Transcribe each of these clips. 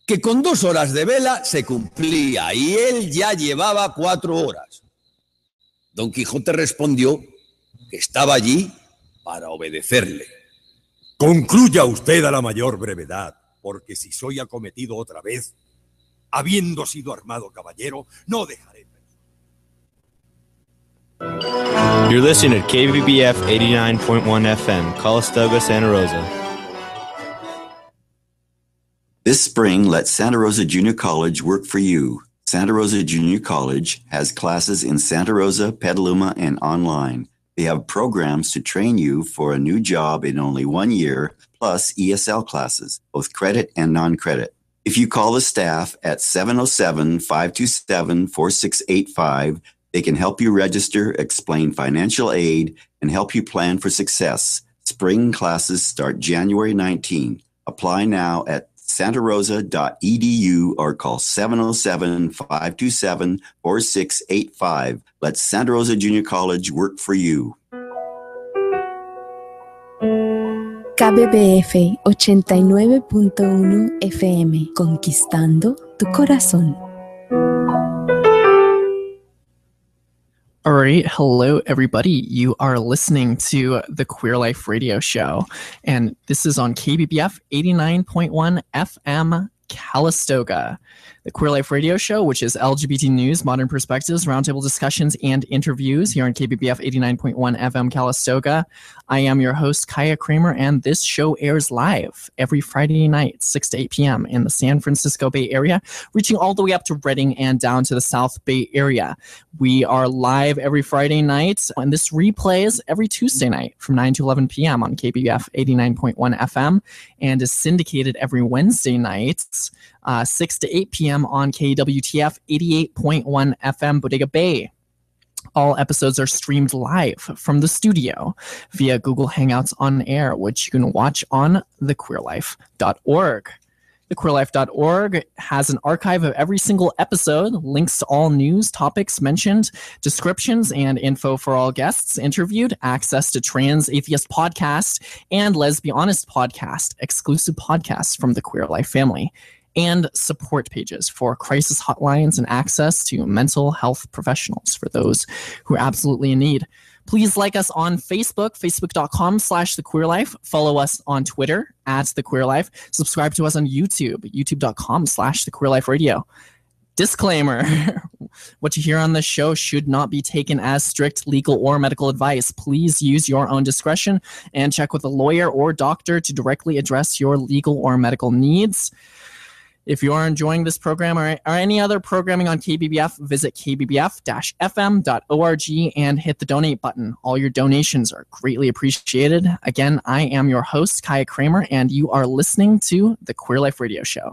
que con 2 horas de vela se cumplía y él ya llevaba 4 horas. Don Quijote respondió que estaba allí para obedecerle. Concluya usted a la mayor brevedad, porque si soy acometido otra vez, habiendo sido armado caballero, no dejaré. You're listening to KBBF 89.1 FM, Calistoga, Santa Rosa. This spring, let Santa Rosa Junior College work for you. Santa Rosa Junior College has classes in Santa Rosa, Petaluma, and online. They have programs to train you for a new job in only 1 year, plus ESL classes, both credit and non-credit. If you call the staff at 707-527-4685, they can help you register, explain financial aid, and help you plan for success. Spring classes start January 19. Apply now at santarosa.edu or call 707-527-4685. Let Santa Rosa Junior College work for you. KBBF 89.1 FM, conquistando tu corazón. All right. Hello, everybody. You are listening to the Queer Life Radio Show, and this is on KBBF 89.1 FM, Calistoga. The Queer Life Radio Show, which is LGBT news, modern perspectives, roundtable discussions, and interviews here on KBBF 89.1 FM Calistoga. I am your host, Kaiya Kramer, and this show airs live every Friday night, 6 to 8 p.m. in the San Francisco Bay Area, reaching all the way up to Redding and down to the South Bay Area. We are live every Friday night, and this replays every Tuesday night from 9 to 11 p.m. on KBBF 89.1 FM, and is syndicated every Wednesday night, 6 to 8 p.m. on KWTF 88.1 FM Bodega Bay. All episodes are streamed live from the studio via Google Hangouts on Air, which you can watch on thequeerlife.org. TheQueerLife.org has an archive of every single episode, links to all news topics mentioned, descriptions and info for all guests interviewed, access to Trans Atheist Podcast and Lesbianist Podcast, exclusive podcasts from the Queer Life family, and support pages for crisis hotlines and access to mental health professionals for those who are absolutely in need. Please like us on Facebook, facebook.com/thequeerlife. Follow us on Twitter @thequeerlife. Subscribe to us on YouTube, youtube.com/thequeerliferadio. Disclaimer, what you hear on this show should not be taken as strict legal or medical advice. Please use your own discretion and check with a lawyer or doctor to directly address your legal or medical needs. If you are enjoying this program or any other programming on KBBF, visit kbbf-fm.org and hit the donate button. All your donations are greatly appreciated. Again, I am your host, Kaiya Kramer, and you are listening to the Queer Life Radio Show.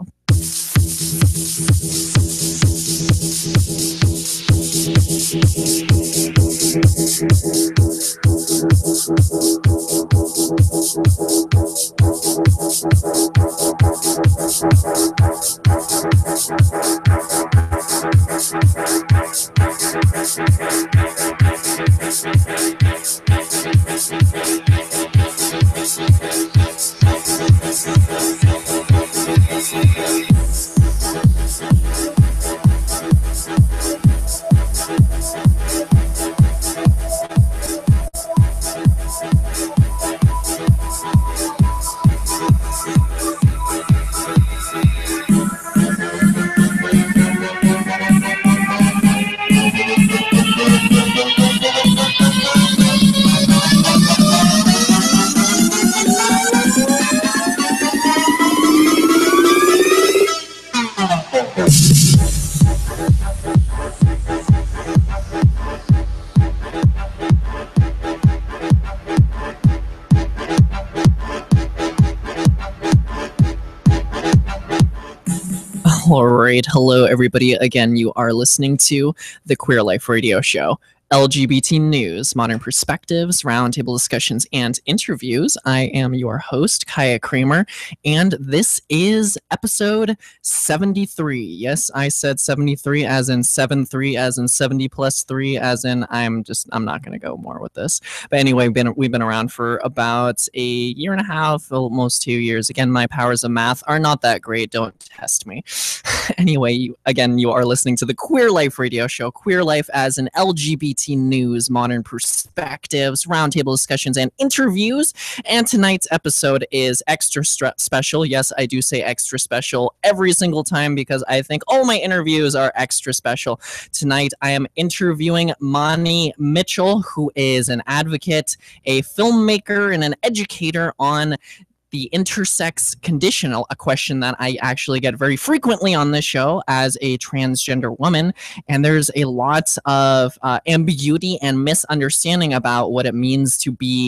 All right. Hello, everybody. Again, you are listening to the Queer Life Radio Show. LGBT news, modern perspectives, roundtable discussions, and interviews. I am your host, Kaiya Kramer, and this is episode 73. Yes, I said 73 as in 73 as in 70 plus 3 as in I'm not going to go more with this. But anyway, we've been around for about a year and a half, almost 2 years. Again, my powers of math are not that great. Don't test me. Anyway, you are listening to the Queer Life radio show, Queer Life as an LGBT news, modern perspectives, roundtable discussions, and interviews. And tonight's episode is extra special. Yes, I do say extra special every single time because I think all my interviews are extra special. Tonight, I am interviewing Mani Mitchell, who is an advocate, a filmmaker, and an educator on the intersex condition, a question that I actually get very frequently on this show as a transgender woman. And there's a lot of ambiguity and misunderstanding about what it means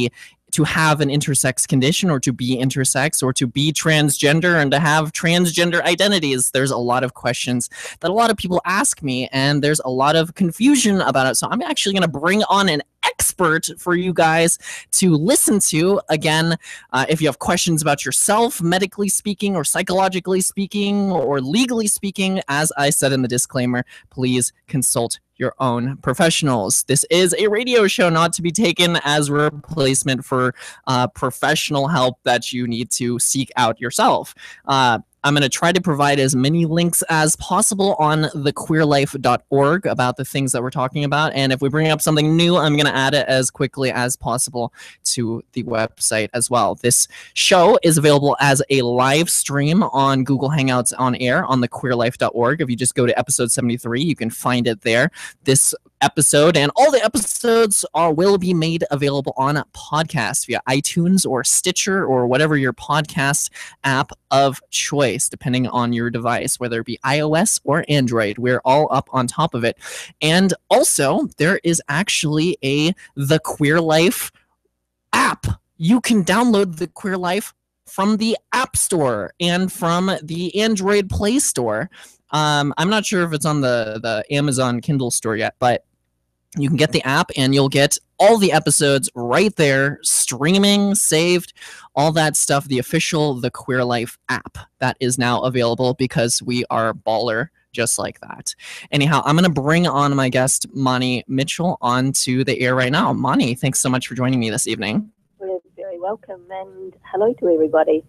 to have an intersex condition, or to be intersex, or to be transgender, and to have transgender identities. There's a lot of questions that a lot of people ask me, and there's a lot of confusion about it. So I'm actually going to bring on an expert for you guys to listen to. Again, if you have questions about yourself, medically speaking, or psychologically speaking, or legally speaking, as I said in the disclaimer, please consult your own professionals. This is a radio show, not to be taken as a replacement for professional help that you need to seek out yourself. I'm going to try to provide as many links as possible on thequeerlife.org about the things that we're talking about. And if we bring up something new, I'm going to add it as quickly as possible to the website as well. This show is available as a live stream on Google Hangouts on air on thequeerlife.org. If you just go to episode 73, you can find it there. This episode and all the episodes will be made available on podcast via iTunes or Stitcher or whatever your podcast app of choice, depending on your device, whether it be iOS or Android. We're all up on top of it. And also, there is actually The Queer Life app. You can download The Queer Life from the App Store and from the Android Play Store. I'm not sure if it's on the Amazon Kindle store yet, but you can get the app and you'll get all the episodes right there, streaming, saved, all that stuff. The official The Queer Life app that is now available because we are baller just like that. Anyhow, I'm going to bring on my guest, Mani Mitchell, onto the air right now. Mani, thanks so much for joining me this evening. You're very welcome, and hello to everybody.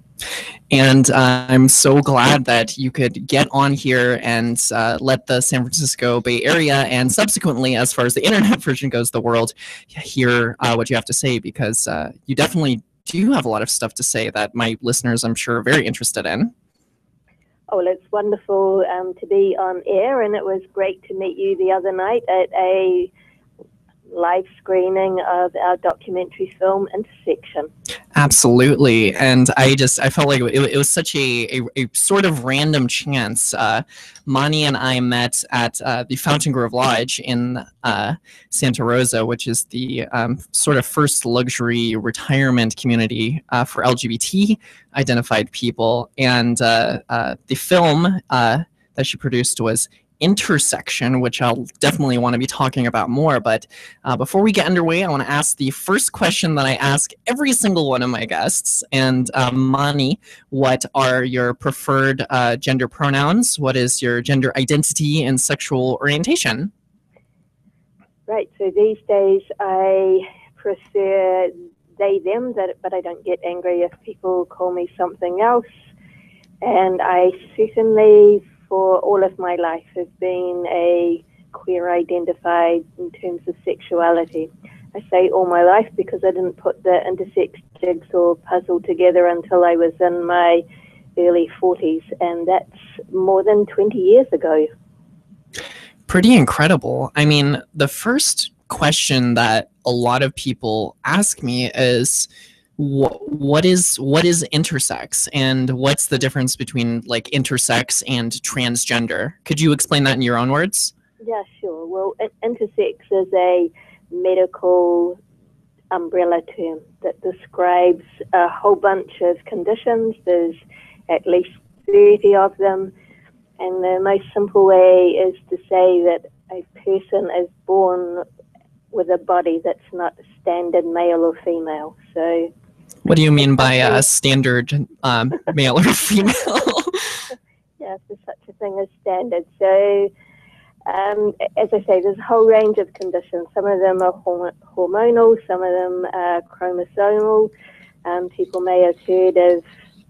And I'm so glad that you could get on here and let the San Francisco Bay Area, and subsequently, as far as the internet version goes, the world, hear what you have to say, because you definitely do have a lot of stuff to say that my listeners, I'm sure, are very interested in. Oh, well, it's wonderful to be on air, and it was great to meet you the other night at a live screening of our documentary film Intersection. Absolutely. And I felt like it was such a sort of random chance. Mani and I met at the Fountain Grove Lodge in Santa Rosa, which is the sort of first luxury retirement community for LGBT identified people. And the film that she produced was Intersection, which I'll definitely want to be talking about more. But before we get underway, I want to ask the first question that I ask every single one of my guests. And Mani, what are your preferred gender pronouns? What is your gender identity and sexual orientation? Right, so these days I prefer they, them, but I don't get angry if people call me something else. And I certainly, for all of my life, have been a queer identified in terms of sexuality. I say all my life because I didn't put the intersex jigsaw puzzle together until I was in my early 40s, and that's more than 20 years ago. Pretty incredible. I mean, the first question that a lot of people ask me is, what is intersex, and what's the difference between like intersex and transgender? Could you explain that in your own words? Yeah, sure. Well, intersex is a medical umbrella term that describes a whole bunch of conditions. There's at least 30 of them. And the most simple way is to say that a person is born with a body that's not standard male or female. So, what do you mean by standard male or female? Yeah, there's such a thing as standard. So, as I say, there's a whole range of conditions. Some of them are hormonal, some of them are chromosomal. People may have heard of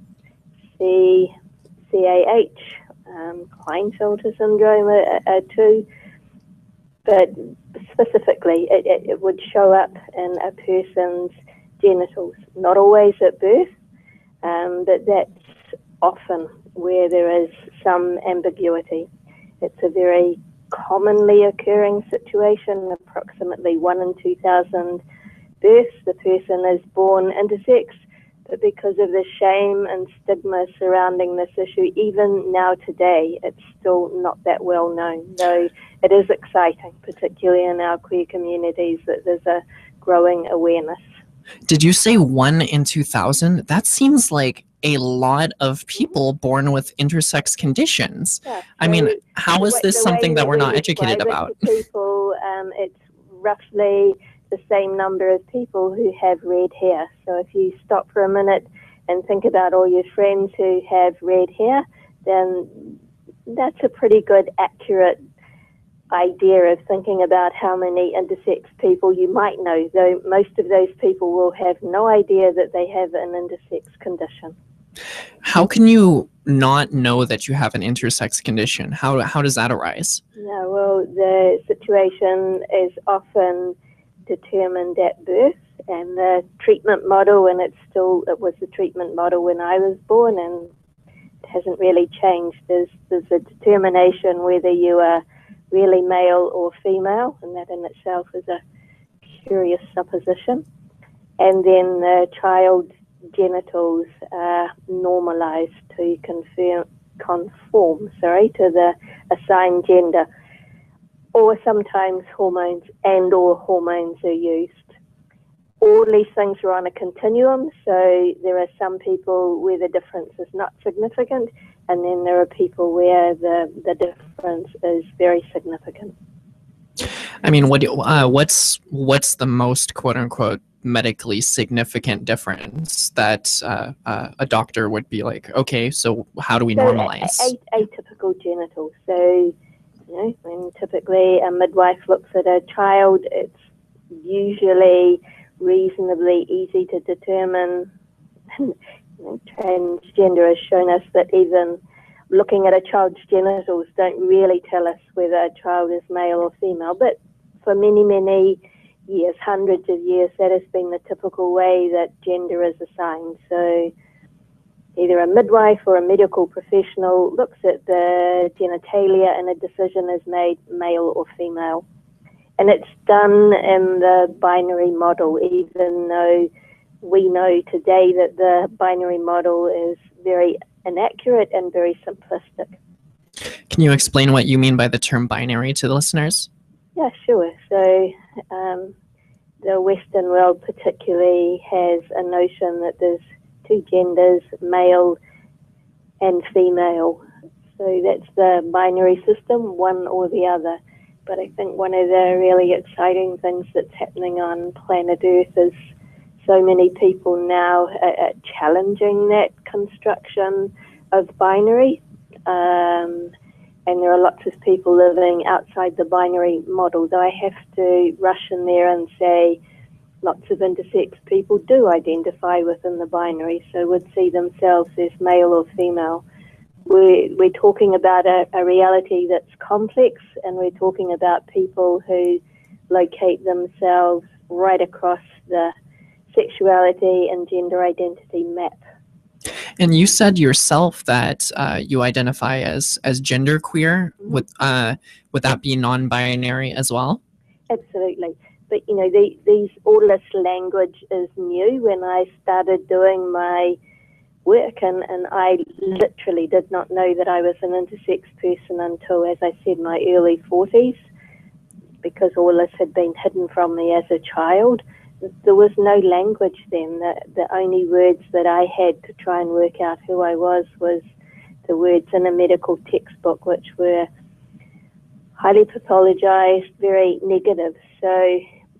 CAH, Klinefelter syndrome are two. But specifically, it would show up in a person's genitals, not always at birth, but that's often where there is some ambiguity. It's a very commonly occurring situation. Approximately 1 in 2,000 births, the person is born intersex, but because of the shame and stigma surrounding this issue, even now today, it's still not that well known, though it is exciting, particularly in our queer communities, that there's a growing awareness. Did you say 1 in 2,000? That seems like a lot of people born with intersex conditions. Yeah, so I mean, how is this something that we're not educated about? People, it's roughly the same number of people who have red hair. So if you stop for a minute and think about all your friends who have red hair, then that's a pretty good, accurate idea of thinking about how many intersex people you might know, though most of those people will have no idea that they have an intersex condition. How can you not know that you have an intersex condition? How does that arise? Yeah, well, the situation is often determined at birth, and the treatment model, and it was the treatment model when I was born, and it hasn't really changed. There's a determination whether you are really male or female, and that in itself is a curious supposition. And then the child's genitals are normalized to conform to the assigned gender. Or sometimes hormones are used. All these things are on a continuum, so there are some people where the difference is not significant, and then there are people where the difference is very significant. I mean, what's the most quote unquote medically significant difference that a doctor would be like, okay, so how do we normalize? Atypical genitals. So, when typically a midwife looks at a child, it's usually reasonably easy to determine. Transgender has shown us that even looking at a child's genitals don't really tell us whether a child is male or female. But for many, many years, hundreds of years, that has been the typical way that gender is assigned. So either a midwife or a medical professional looks at the genitalia and a decision is made male or female. And it's done in the binary model, even though we know today that the binary model is very inaccurate and very simplistic. Can you explain what you mean by the term binary to the listeners? Yeah, sure. So the Western world particularly has a notion that there's two genders, male and female. So that's the binary system, one or the other. But I think one of the really exciting things that's happening on planet Earth is so many people now are challenging that construction of binary. And there are lots of people living outside the binary model, though I have to rush in there and say lots of intersex people do identify within the binary, so would see themselves as male or female. We're talking about a reality that's complex, and we're talking about people who locate themselves right across the sexuality and gender identity map. And you said yourself that you identify as genderqueer. Would that be non-binary as well? Absolutely. But all this language is new. When I started doing my work, and I literally did not know that I was an intersex person until, as I said, my early 40s, because all this had been hidden from me as a child. There was no language then. The only words that I had to try and work out who I was the words in a medical textbook, which were highly pathologized, very negative. So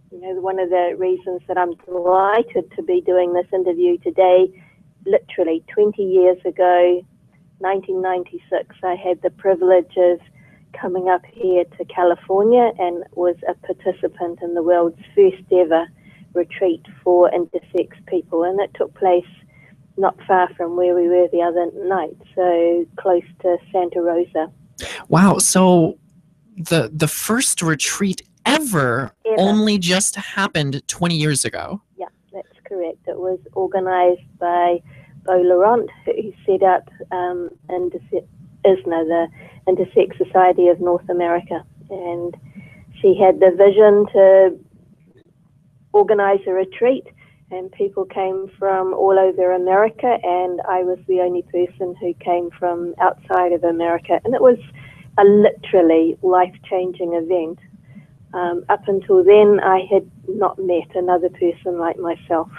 one of the reasons that I'm delighted to be doing this interview today, literally 20 years ago, 1996, I had the privilege of coming up here to California and was a participant in the world's first ever retreat for intersex people. And it took place not far from where we were the other night, so close to Santa Rosa. Wow. So the first retreat ever only just happened 20 years ago. Yeah, that's correct. It was organized by Bo Laurent, who set up ISNA, the Intersex Society of North America. And she had the vision to organize a retreat, and people came from all over America, and I was the only person who came from outside of America. And it was a literally life-changing event. Up until then, I had not met another person like myself.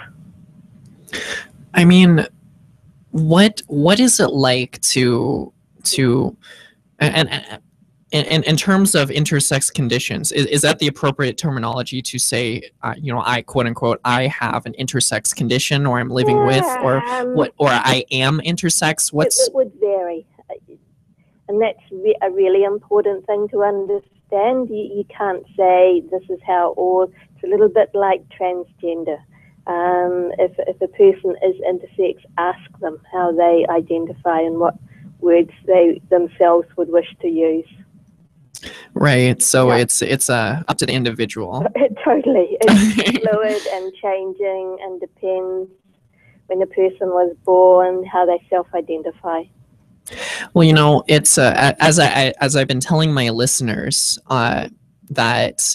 I mean, what is it like to and in terms of intersex conditions, is that the appropriate terminology to say, I quote unquote, I have an intersex condition, or I'm living with, or what, or I am intersex? It would vary. And that's a really important thing to understand. You can't say this is how, or it's a little bit like transgender. If a person is intersex, ask them how they identify and what words they themselves would wish to use. Right. So yeah. It's up to the individual. Totally. It's fluid and changing, and depends when a person was born, how they self-identify. Well, it's as I've been telling my listeners that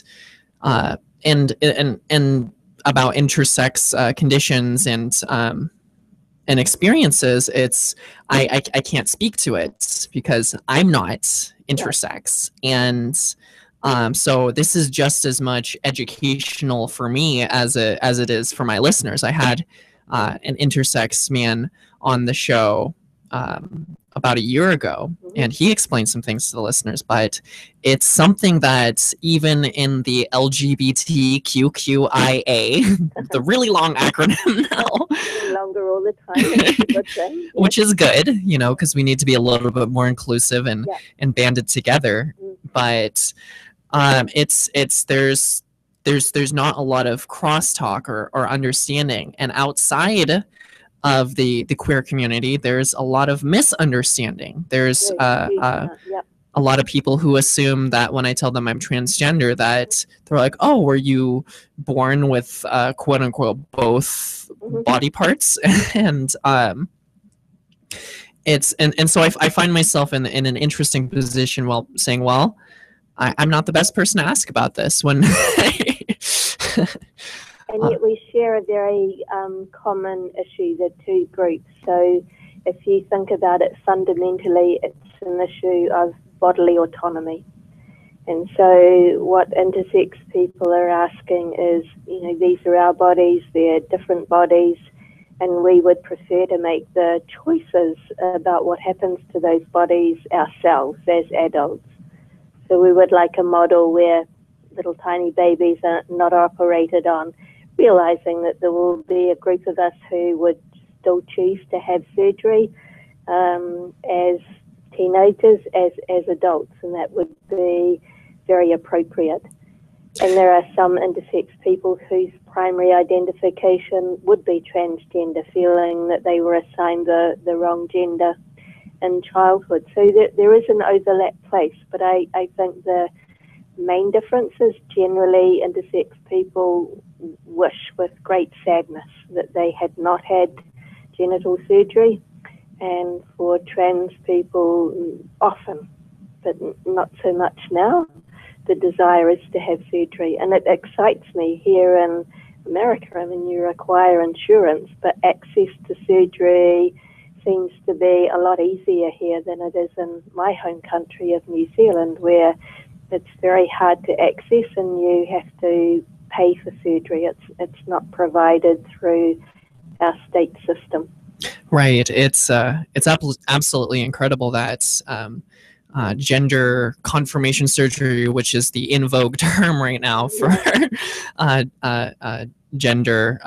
and about intersex conditions and experiences, I can't speak to it because I'm not intersex, and so this is just as much educational for me as it is for my listeners. I had an intersex man on the show about a year ago, and he explained some things to the listeners, but it's something that even in the LGBTQIA, the really long acronym now, longer all the time, which is good, because we need to be a little bit more inclusive and banded together. But there's not a lot of crosstalk or understanding, and outside of the queer community, there's a lot of misunderstanding. There's a lot of people who assume that when I tell them I'm transgender, that they're like, oh, were you born with quote unquote both body parts? And so I find myself in an interesting position while saying, well, I'm not the best person to ask about this when and yet we share a very common issue, the two groups. So if you think about it fundamentally, it's an issue of bodily autonomy. And so what intersex people are asking is, these are our bodies, they're different bodies, and we would prefer to make the choices about what happens to those bodies ourselves as adults. So we would like a model where little tiny babies are not operated on, realizing that there will be a group of us who would still choose to have surgery as teenagers, as adults, and that would be very appropriate. And there are some intersex people whose primary identification would be transgender, feeling that they were assigned the wrong gender in childhood. So there is an overlap place, but I think the main difference is generally intersex people wish with great sadness that they had not had genital surgery, and for trans people often, but not so much now, the desire is to have surgery. And it excites me here in America. I mean, you require insurance, but access to surgery seems to be a lot easier here than it is in my home country of New Zealand, where it's very hard to access and you have to pay for surgery. It's not provided through our state system. Right. It's absolutely incredible that gender confirmation surgery, which is the in vogue term right now for gender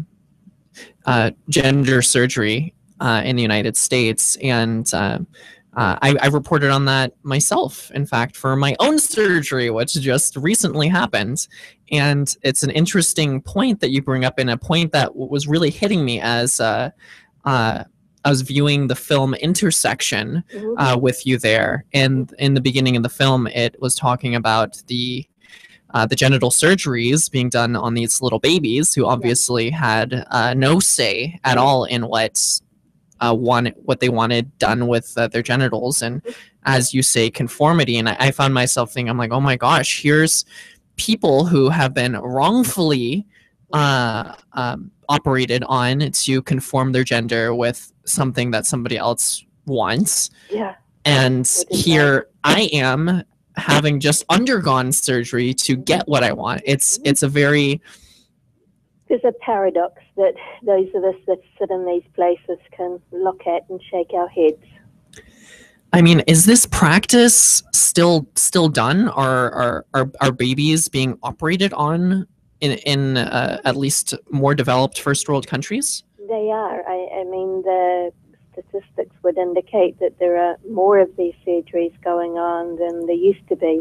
gender surgery in the United States. And I reported on that myself, in fact, for my own surgery, which just recently happened. And it's an interesting point that you bring up, and a point that was really hitting me as I was viewing the film Intersection with you there. And in the beginning of the film, it was talking about the genital surgeries being done on these little babies who obviously had no say at all in what they wanted done with their genitals. And as you say, conformity. And I found myself thinking, I'm like, oh my gosh, here's people who have been wrongfully operated on to conform their gender with something that somebody else wants. Yeah. And here I am having just undergone surgery to get what I want. It's a very... There's a paradox that those of us that sit in these places can look at and shake our heads. I mean, is this practice still done? Are babies being operated on in at least more developed first world countries? They are. I mean, the statistics would indicate that there are more of these surgeries going on than there used to be.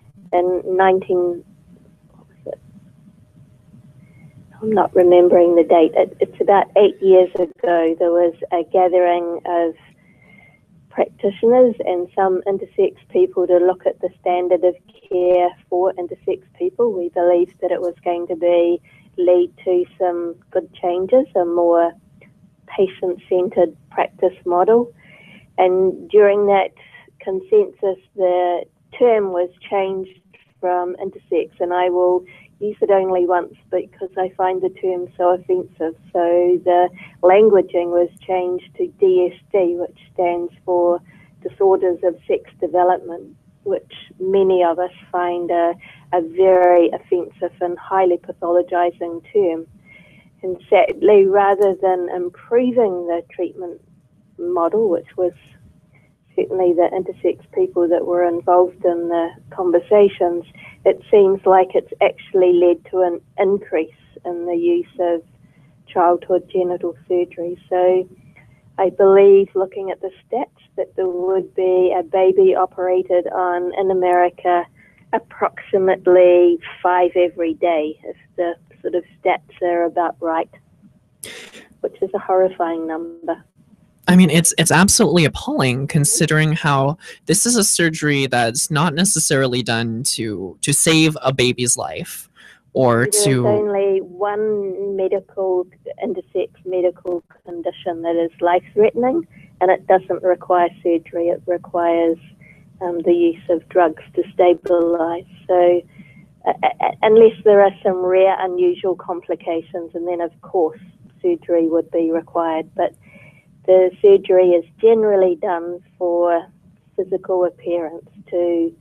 I'm not remembering the date. It's about 8 years ago, there was a gathering of practitioners and some intersex people to look at the standard of care for intersex people. We believed that it was going to lead to some good changes, a more patient-centered practice model. And during that consensus, the term was changed from intersex, and I will use it only once because I find the term so offensive. So the languaging was changed to DSD, which stands for Disorders of Sex Development, which many of us find a very offensive and highly pathologizing term. And sadly, rather than improving the treatment model, which was certainly the intersex people that were involved in the conversations, it seems like it's actually led to an increase in the use of childhood genital surgery. So I believe, looking at the stats, that there would be a baby operated on in America approximately 5 every day, if the sort of stats are about right, which is a horrifying number. I mean, it's absolutely appalling, considering how this is a surgery that's not necessarily done to save a baby's life or There's only one intersex medical condition that is life-threatening, and it doesn't require surgery. It requires the use of drugs to stabilize. So unless there are some rare, unusual complications, and then, of course, surgery would be required. But the surgery is generally done for physical appearance, to,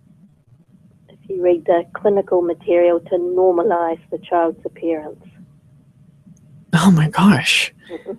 if you read the clinical material, to normalize the child's appearance. Oh my gosh. Mm-hmm.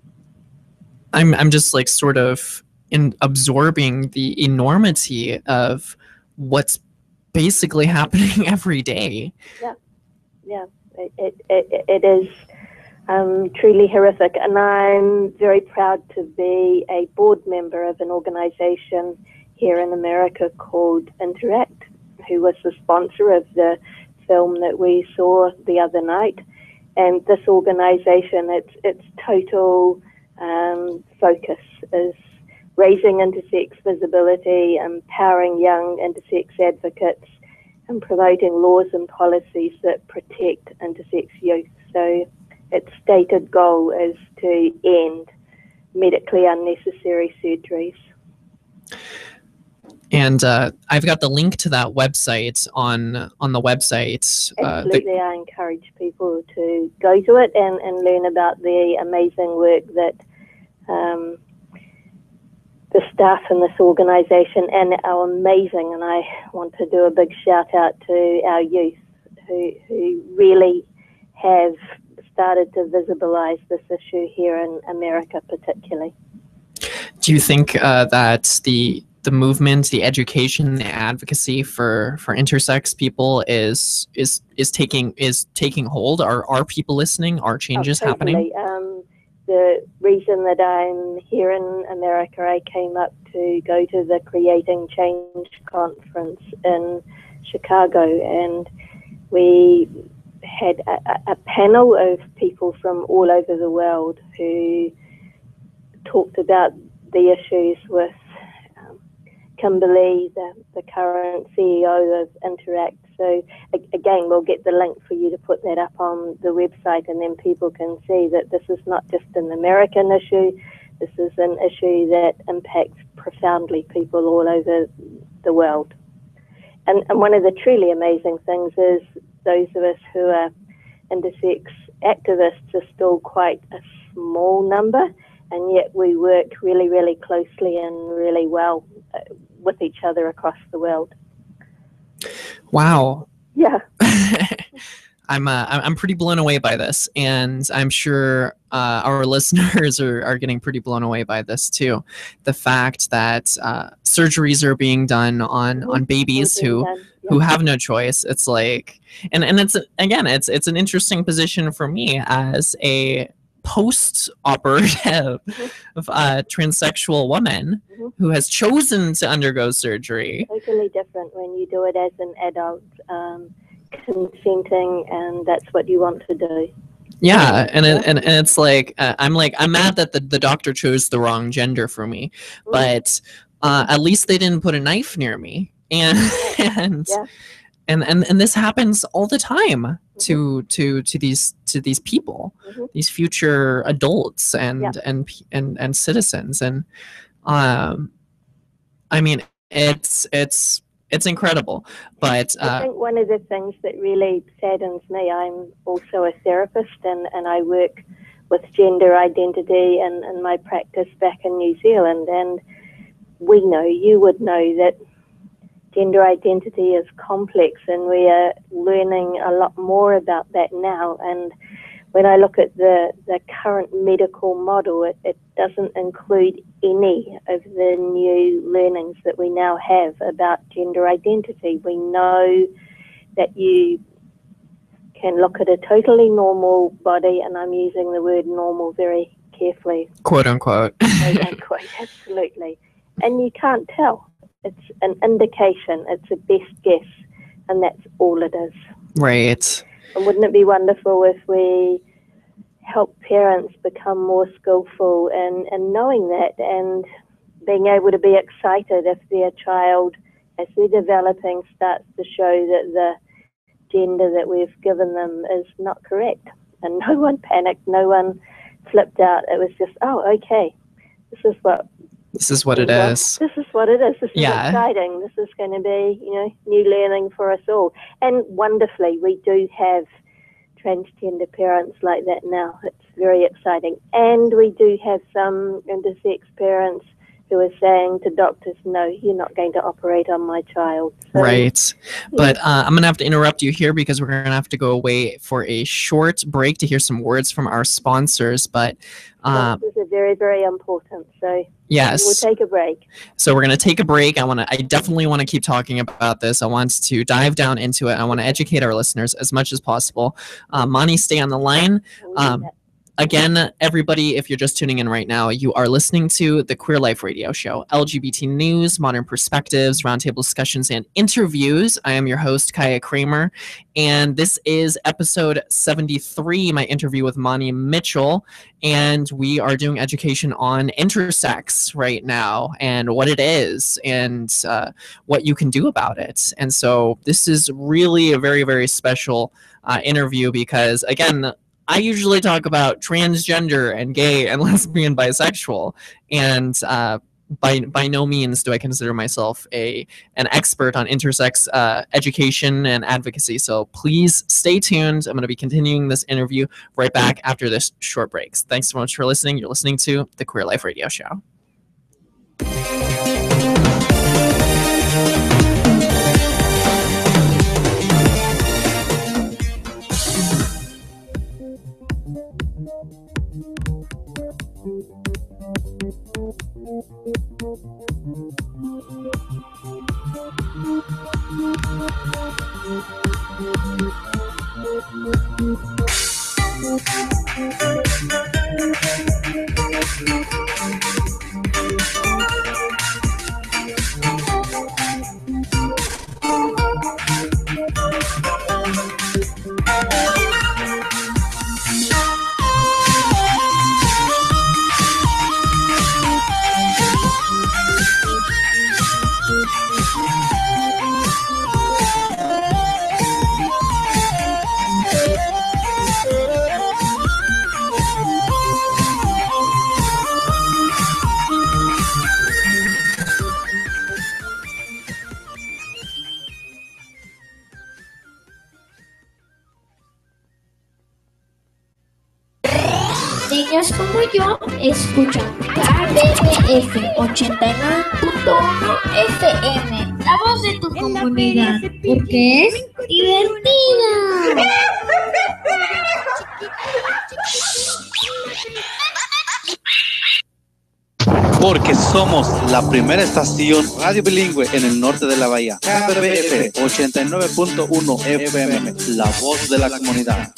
I'm just like sort of absorbing the enormity of what's basically happening every day. Yeah, it is truly horrific, and I'm very proud to be a board member of an organization here in America called Interact, who was the sponsor of the film that we saw the other night. And this organization, its total focus is raising intersex visibility, empowering young intersex advocates, and promoting laws and policies that protect intersex youth. So its stated goal is to end medically unnecessary surgeries. And I've got the link to that website on the website. Absolutely, I encourage people to go to it and learn about the amazing work that the staff in this organisation and our amazing, and I want to do a big shout out to our youth who really have started to visibilise this issue here in America particularly. Do you think that the movement, the education, the advocacy for intersex people is taking hold? Are people listening? Are changes happening? The reason that I'm here in America, I came up to go to the Creating Change conference in Chicago, and we had a panel of people from all over the world who talked about the issues with Kimberly, the current CEO of Intersex. So again, we'll get the link for you to put that up on the website, and then people can see that this is not just an American issue. This is an issue that impacts profoundly people all over the world. And one of the truly amazing things is those of us who are intersex activists are still quite a small number, and yet we work really, really closely and really well with each other across the world. Wow. Yeah. I'm pretty blown away by this, and I'm sure our listeners are getting pretty blown away by this too. The fact that surgeries are being done on babies who have no choice. It's like, and it's again, it's an interesting position for me as a post-operative transsexual woman who has chosen to undergo surgery. Totally different when you do it as an adult, consenting, and that's what you want to do. Yeah, and it's like I'm mad that the doctor chose the wrong gender for me, but at least they didn't put a knife near me, and this happens all the time to these people, these future adults and citizens, and I mean it's incredible. But I think one of the things that really saddens me, I'm also a therapist, and I work with gender identity in my practice back in New Zealand, and you would know that gender identity is complex, and we are learning a lot more about that now. And when I look at the current medical model, it doesn't include any of the new learnings that we now have about gender identity. We know that you can look at a totally normal body, and I'm using the word normal very carefully. Quote unquote. Quote unquote, absolutely. And you can't tell. It's an indication. It's a best guess, and that's all it is. Right. And wouldn't it be wonderful if we help parents become more skillful in knowing that, and being able to be excited if their child, as they're developing, starts to show that the gender that we've given them is not correct. And no one panicked, no one flipped out. It was just, oh, okay, this is what it is. This is what it is. This is exciting. This is going to be, new learning for us all. And wonderfully, we do have transgender parents like that now. It's very exciting. And we do have some intersex parents who are saying to doctors, no, you're not going to operate on my child. So, right. But I'm going to have to interrupt you here because we're going to have to go away for a short break to hear some words from our sponsors. But sponsors are very, very important. So yes, we'll take a break. So we're going to take a break. I definitely want to keep talking about this. I want to dive down into it. I want to educate our listeners as much as possible. Mani, stay on the line. Again, everybody, if you're just tuning in right now, you are listening to the Queer Life Radio Show, LGBT news, modern perspectives, roundtable discussions, and interviews. I am your host, Kaiya Kramer, and this is episode 73, my interview with Mani Mitchell, and we are doing education on intersex right now and what it is and what you can do about it. And so this is really a very, very special interview because, again, I usually talk about transgender and gay and lesbian bisexual, and by no means do I consider myself an expert on intersex education and advocacy. So please stay tuned. I'm going to be continuing this interview right back after this short break. Thanks so much for listening. You're listening to the Queer Life Radio Show. Niños como yo escuchan KBBF 89.1 FM, la voz de tu comunidad, porque es divertida. Porque somos la primera estación radio bilingüe en el norte de la bahía. KBBF 89.1 FM, la voz de la comunidad.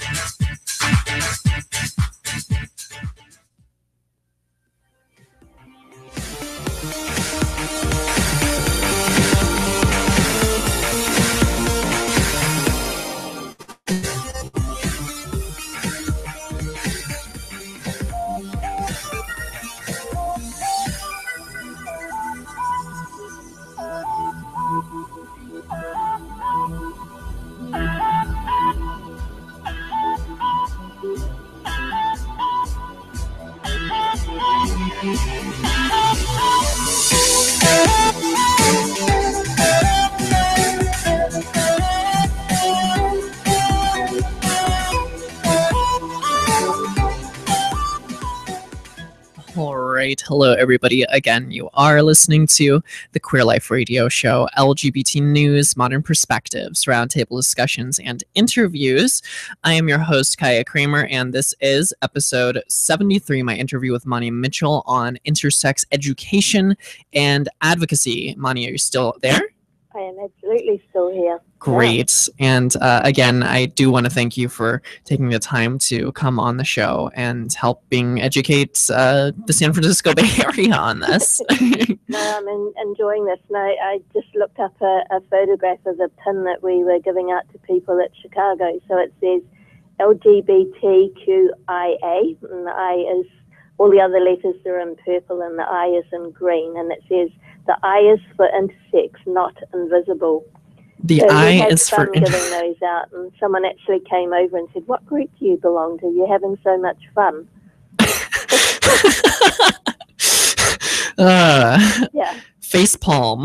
Hello, everybody. Again, you are listening to the Queer Life Radio Show, LGBT news, modern perspectives, roundtable discussions, and interviews. I am your host, Kaiya Kramer, and this is episode 73, my interview with Mani Mitchell on intersex education and advocacy. Mani, are you still there? I am absolutely still here. Great. Yeah. And again, I do want to thank you for taking the time to come on the show and helping educate the San Francisco Bay Area on this. No, I'm enjoying this. No, I just looked up a photograph of a pin that we were giving out to people at Chicago. So it says LGBTQIA, and the I is, all the other letters are in purple and the I is in green, and it says the I is for intersex, not invisible. The so I is for giving those out, and someone actually came over and said, "What group do you belong to? You're having so much fun." Yeah. Face palm.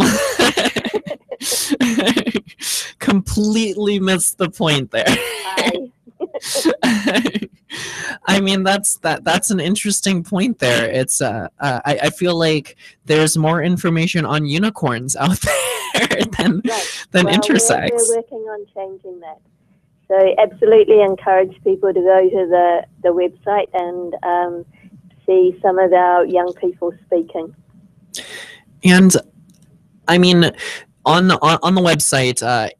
Completely missed the point there. I mean, that's an interesting point there. It's I feel like there's more information on unicorns out there than intersex. We're working on changing that. So absolutely encourage people to go to the website and see some of our young people speaking. And I mean, on the website,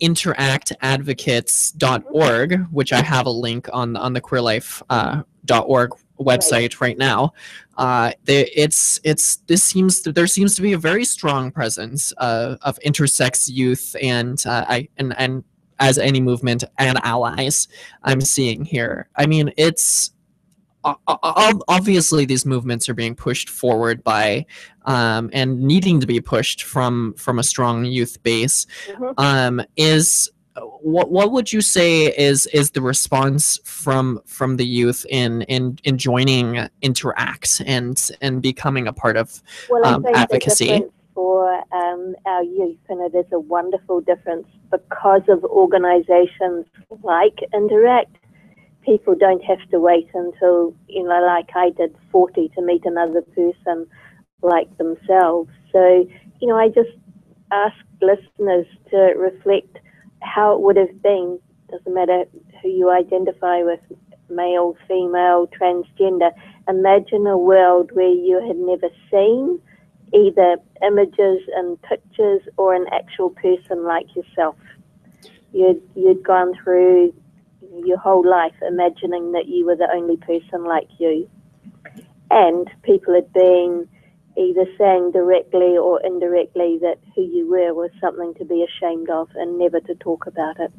interactadvocates.org, which I have a link on the queerlife.org website right now. There seems to be a very strong presence of intersex youth and as any movement and allies I'm seeing here. I mean, it's obviously these movements are being pushed forward by and needing to be pushed from a strong youth base. Mm-hmm. What would you say is the response from the youth in joining Interact and becoming a part of advocacy? The difference for our youth, and it is a wonderful difference because of organizations like Interact. People don't have to wait until, like I did, 40 to meet another person like themselves. So, I just ask listeners to reflect how it would have been. Doesn't matter who you identify with, male, female, transgender. Imagine a world where you had never seen either images and pictures or an actual person like yourself. You'd gone through your whole life imagining that you were the only person like you. And people had been either saying directly or indirectly that who you were was something to be ashamed of and never to talk about it.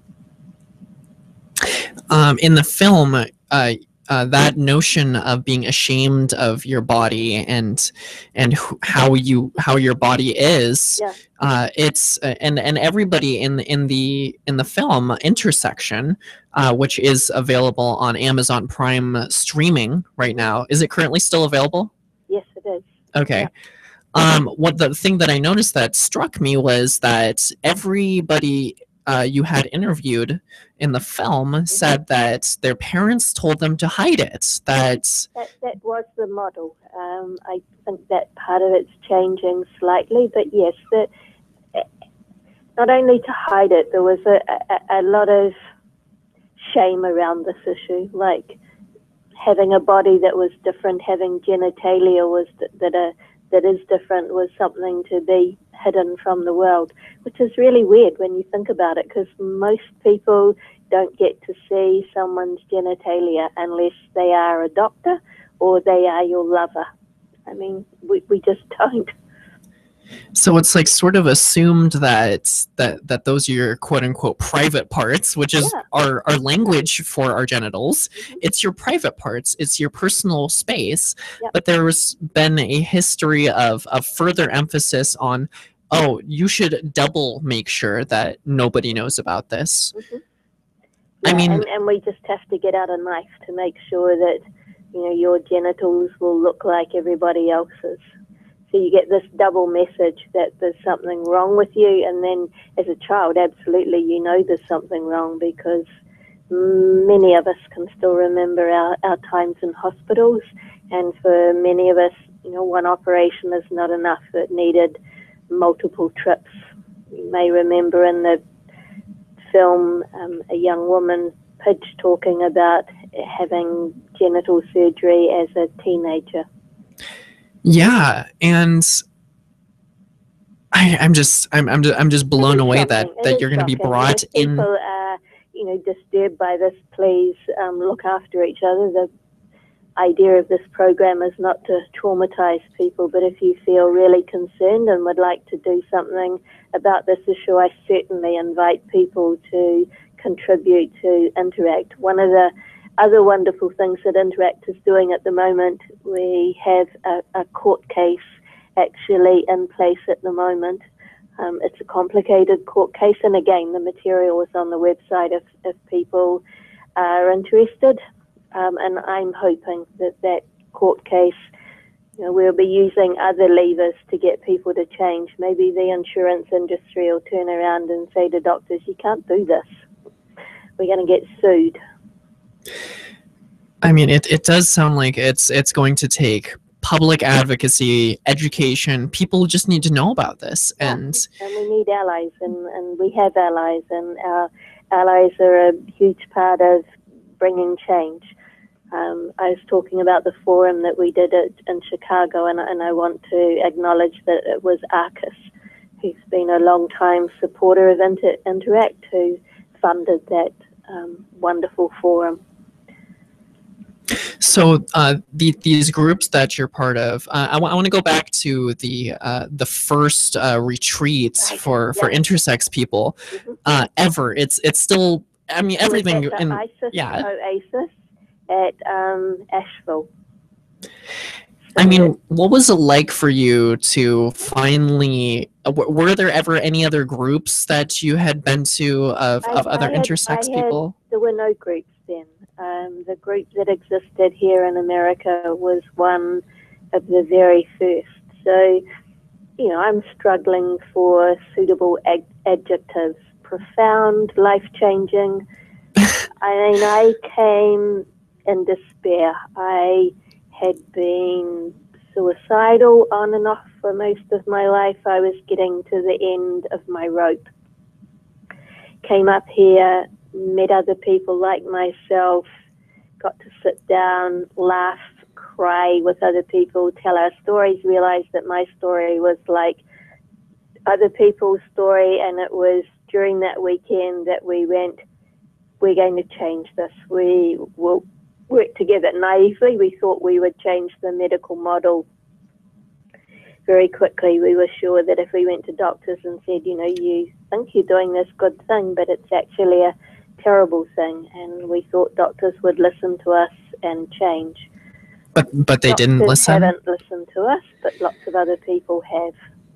In the film, that notion of being ashamed of your body and how your body is, it's and everybody in the film Intersection, which is available on Amazon Prime streaming right now. Is it currently still available? Yes, it is. Okay. What the thing that I noticed that struck me was that everybody you had interviewed in the film said that their parents told them to hide it. That was the model. I think that part of it's changing slightly, but yes, that not only to hide it, there was a lot of shame around this issue, like having a body that was different, having genitalia was that is different was something to be hidden from the world, which is really weird when you think about it, because most people don't get to see someone's genitalia unless they are a doctor or they are your lover. I mean, we just don't. So it's like sort of assumed that those are your quote unquote private parts, which is our language for our genitals. It's your private parts. It's your personal space. But there's been a history of further emphasis on, oh, you should double make sure that nobody knows about this. I mean, and we just have to get out a knife to make sure that, you know, your genitals will look like everybody else's. So you get this double message that there's something wrong with you, and then as a child, absolutely, you know there's something wrong, because many of us can still remember our times in hospitals, and for many of us, you know, one operation is not enough. It needed multiple trips. You may remember in the film a young woman, Pidge, talking about having genital surgery as a teenager. Yeah, and I'm just blown away that you're going to be brought in. If people are, you know, disturbed by this, please look after each other. The idea of this program is not to traumatize people, but if you feel really concerned and would like to do something about this issue, I certainly invite people to contribute to Interact. One of the other wonderful things that Interact is doing at the moment, we have a court case actually in place at the moment. It's a complicated court case, and again, the material is on the website if people are interested. And I'm hoping that court case, you know, we'll be using other levers to get people to change. Maybe the insurance industry will turn around and say to doctors, you can't do this. We're going to get sued. I mean, it does sound like it's going to take public advocacy, education. People just need to know about this. And we need allies, and we have allies, and our allies are a huge part of bringing change. I was talking about the forum that we did in Chicago, and I want to acknowledge that it was Arcus, who's been a long-time supporter of Interact, who funded that wonderful forum. So these groups that you're part of, I want to go back to the first retreats for intersex people ever. It's still, I mean, everything in Oasis at Asheville. I mean, what was it like for you to finally? Were there ever any other groups that you had been to of other intersex people? There were no groups then. The group that existed here in America was one of the very first. So, you know, I'm struggling for suitable adjectives. Profound, life-changing. I mean, I came in despair. I had been suicidal on and off for most of my life. I was getting to the end of my rope. Came up here, met other people like myself, got to sit down, laugh, cry with other people, tell our stories, realized that my story was like other people's story, and it was during that weekend that we went, we're going to change this. We will work together. Naively, we thought we would change the medical model very quickly. We were sure that if we went to doctors and said, you know, you think you're doing this good thing, but it's actually a terrible thing, and we thought doctors would listen to us and change. But they didn't listen? Haven't listened to us, but lots of other people have.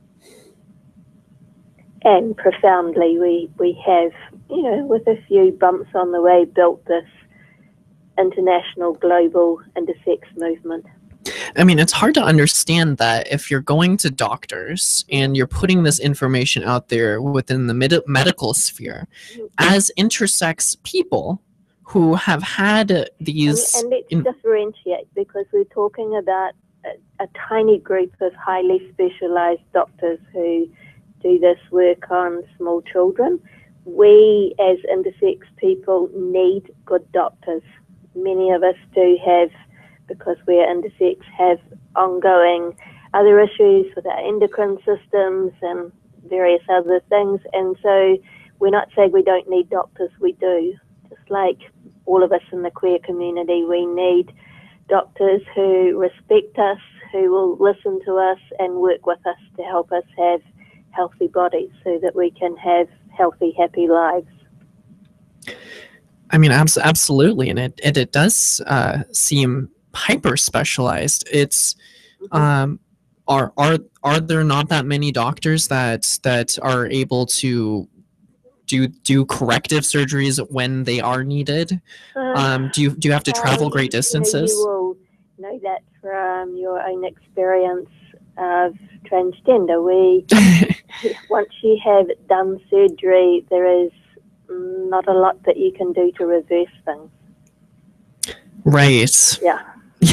And profoundly, we have, you know, with a few bumps on the way, built this international, global intersex movement. I mean, it's hard to understand that if you're going to doctors and you're putting this information out there within the medical sphere, as intersex people who have had these... And let's differentiate, because we're talking about a tiny group of highly specialized doctors who do this work on small children. We, as intersex people, need good doctors. Many of us do have, because we're intersex, have ongoing other issues with our endocrine systems and various other things. And so we're not saying we don't need doctors, we do. Just like all of us in the queer community, we need doctors who respect us, who will listen to us and work with us to help us have healthy bodies so that we can have healthy, happy lives. I mean, absolutely. And it does seem hyper specialized. It's are there not that many doctors that are able to do corrective surgeries when they are needed? Do you have to travel great distances? You will know that from your own experience of transgender. Once you have done surgery, there is not a lot that you can do to reverse things. Right. Yeah.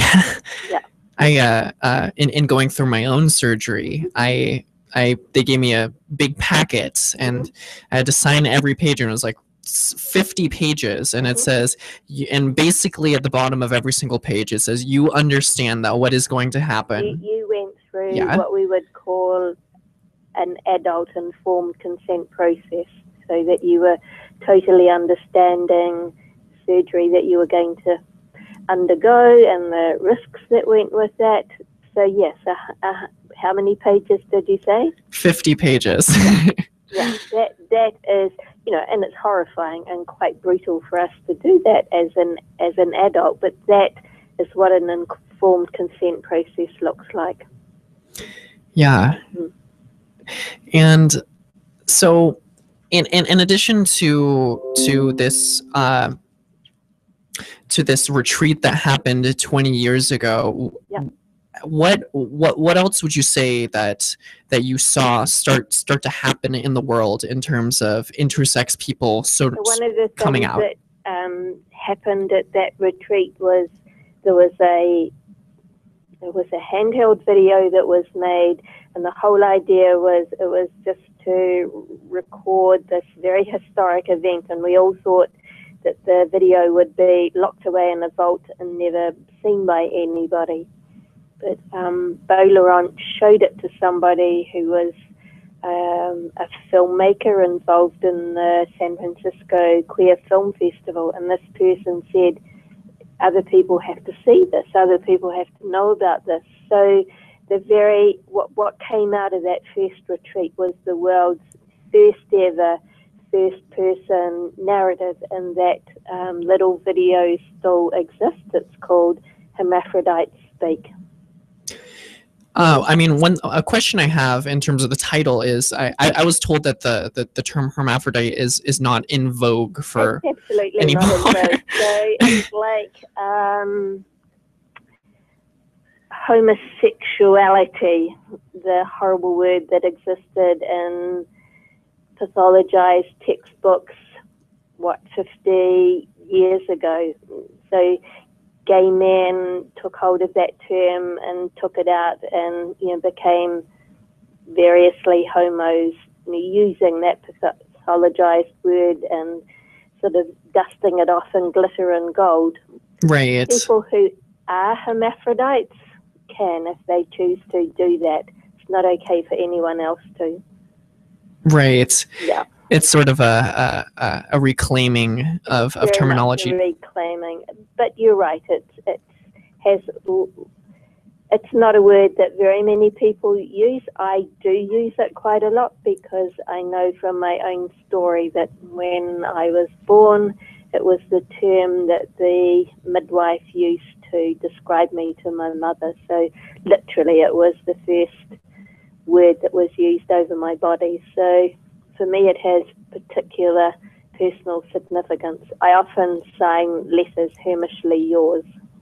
I in going through my own surgery, they gave me a big packet and I had to sign every page, and it was like 50 pages, and it says, and basically at the bottom of every single page it says, you understand that what is going to happen. You went through what we would call an adult informed consent process, so that you were totally understanding surgery that you were going to undergo and the risks that went with that. So yes, how many pages did you say? 50 pages. Yeah, that is, you know, and it's horrifying and quite brutal for us to do that as an adult, but that is what an informed consent process looks like. Yeah. And so in addition to this retreat that happened 20 years ago, what else would you say that you saw start to happen in the world in terms of intersex people so one of the coming things out? that happened at that retreat was there was a handheld video that was made, and the whole idea was it was just to record this very historic event, and we all thought that the video would be locked away in a vault and never seen by anybody. But Beau Laurent showed it to somebody who was a filmmaker involved in the San Francisco Queer Film Festival, and this person said, other people have to see this, other people have to know about this. So what came out of that first retreat was the world's first ever first person narrative, and that little video still exists. It's called Hermaphrodites Speak. I mean, a question I have in terms of the title is, I was told that the term hermaphrodite is not in vogue for it's absolutely anymore. not in vogue. So it's like homosexuality, the horrible word that existed in pathologized textbooks, 50 years ago. So gay men took hold of that term and took it out, and became variously homos, using that pathologized word and sort of dusting it off in glitter and gold. Right. People who are hermaphrodites can, if they choose to do that. It's not okay for anyone else to. Right. Yeah. It's sort of a reclaiming of terminology. Reclaiming, but you're right. It's not a word that very many people use. I do use it quite a lot because I know from my own story that when I was born, it was the term that the midwife used to describe me to my mother. So literally it was the first word that was used over my body. So for me it has particular personal significance. I often sign letters hermishly yours.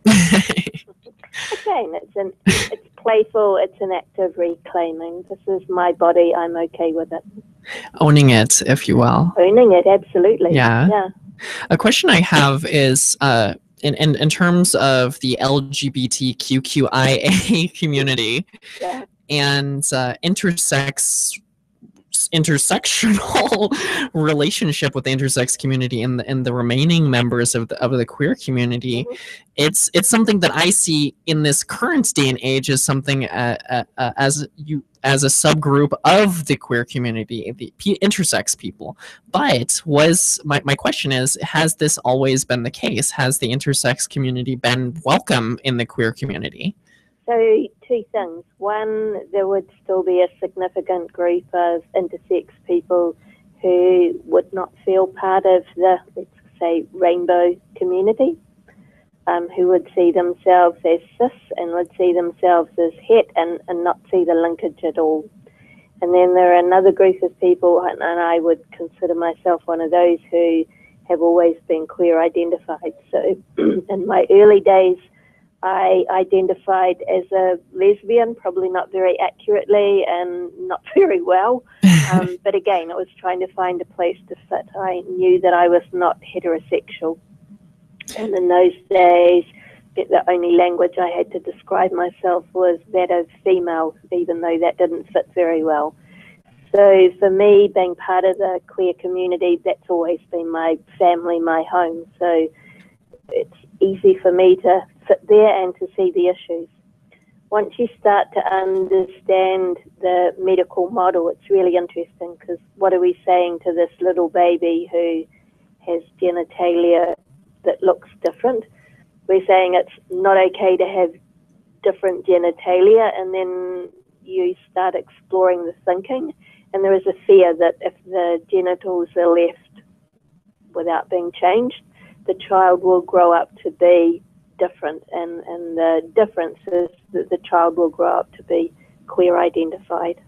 Again, it's playful, it's an act of reclaiming. This is my body, I'm okay with it. Owning it, if you will. Owning it, absolutely. Yeah. A question I have is in terms of the LGBTQIA community and intersectional relationship with the intersex community and the remaining members of the queer community, it's something that I see in this current day and age as something as a subgroup of the queer community, the intersex people. But my question is, has this always been the case? Has the intersex community been welcome in the queer community? So two things. One, there would still be a significant group of intersex people who would not feel part of the, let's say, rainbow community, who would see themselves as cis and would see themselves as het and not see the linkage at all. And then there are another group of people, and I would consider myself one of those, who have always been queer identified. So in my early days, I identified as a lesbian, probably not very accurately and not very well. But again, I was trying to find a place to fit. I knew that I was not heterosexual. And in those days, the only language I had to describe myself was that of female, even though that didn't fit very well. So for me, being part of the queer community, that's always been my family, my home. So it's easy for me to sit there and to see the issues. Once you start to understand the medical model, it's really interesting, because what are we saying to this little baby who has genitalia that looks different? We're saying it's not okay to have different genitalia, and then you start exploring the thinking, and there is a fear that if the genitals are left without being changed, the child will grow up to be different, and the difference is that the child will grow up to be queer identified.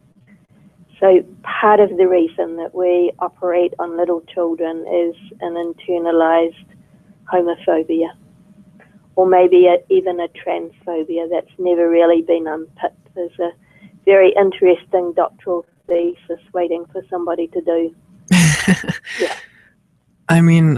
So part of the reason that we operate on little children is an internalized homophobia, or maybe even a transphobia that's never really been unpicked. There's a very interesting doctoral thesis waiting for somebody to do. Yeah. I mean,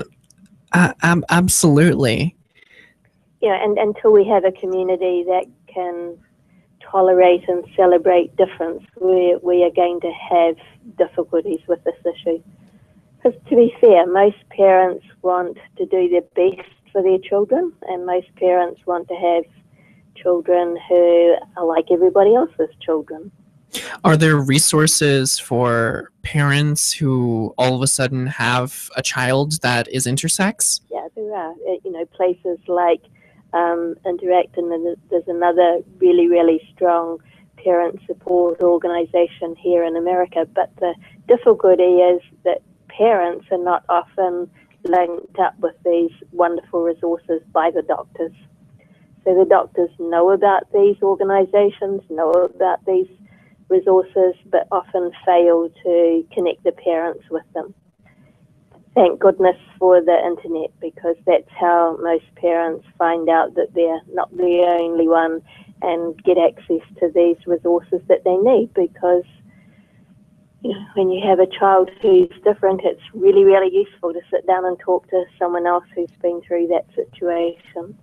absolutely. Yeah, and until we have a community that can tolerate and celebrate difference, we are going to have difficulties with this issue. Because to be fair, most parents want to do their best for their children, and most parents want to have children who are like everybody else's children. Are there resources for parents who all of a sudden have a child that is intersex? Yeah, there are. Places like Interact, and there's another really, really strong parent support organization here in America. But the difficulty is that parents are not often linked up with these wonderful resources by the doctors. So the doctors know about these organizations, know about these resources, but often fail to connect the parents with them. Thank goodness for the internet, because that's how most parents find out that they're not the only one and get access to these resources that they need. Because when you have a child who's different, it's really, really useful to sit down and talk to someone else who's been through that situation.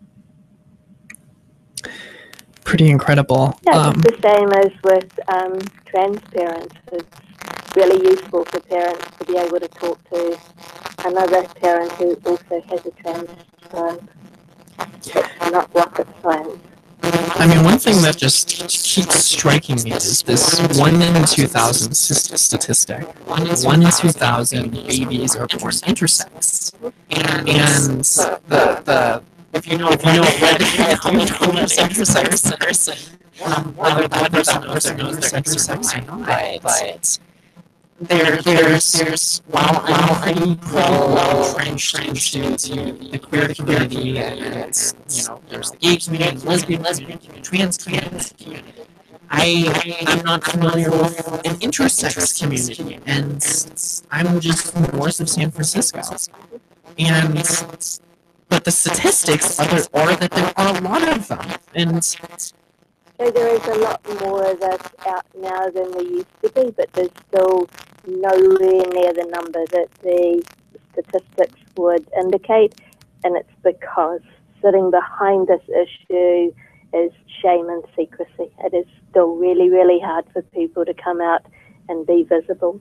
Pretty incredible. Yeah, it's the same as with trans parents. It's really useful for parents to be able to talk to another parent who also has a trans child. That's not rocket science. I mean, one thing that just keeps striking me is this 1 in 2,000 statistic. 1 in 2,000 babies are born intersex. And the if you know how many intersex person, whether that person knows they're intersex or not, but there's while I'm pro-entrenched into the queer community, and it's, there's the gay community, lesbian community, trans community, I'm not familiar with an intersex community, and I'm just north of San Francisco, but the statistics are that there are a lot of them, and So there is a lot more that's out now than there used to be, but there's still nowhere near the number that the statistics would indicate, and it's because sitting behind this issue is shame and secrecy. It is still really, really hard for people to come out and be visible.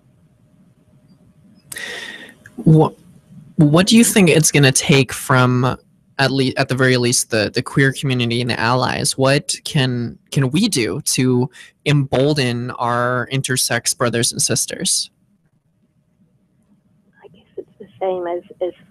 What do you think it's going to take from, at the very least, the queer community and the allies? What can we do to embolden our intersex brothers and sisters? I guess it's the same as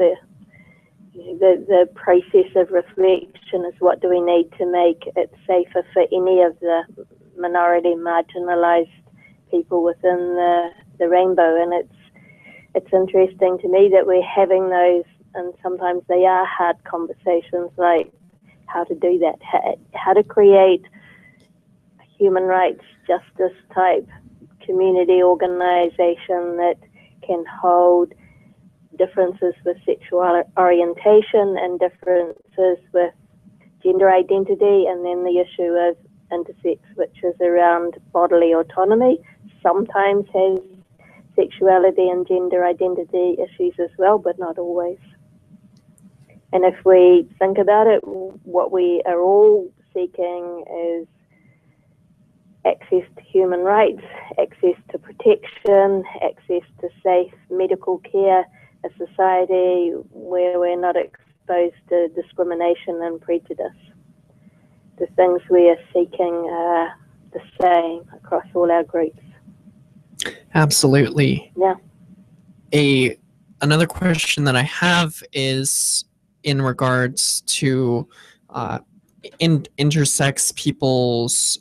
the process of reflection is what do we need to make it safer for any of the minority marginalized people within the rainbow. And it's interesting to me that we're having those, and sometimes they are hard conversations, like how to do that, how to create a human rights justice type community organization that can hold differences with sexual orientation and differences with gender identity, and then the issue of intersex, which is around bodily autonomy, sometimes has sexuality and gender identity issues as well, but not always. And if we think about it, what we are all seeking is access to human rights, access to protection, access to safe medical care, a society where we're not exposed to discrimination and prejudice. The things we are seeking are the same across all our groups. Absolutely. Yeah. Another question that I have is in regards to intersex people's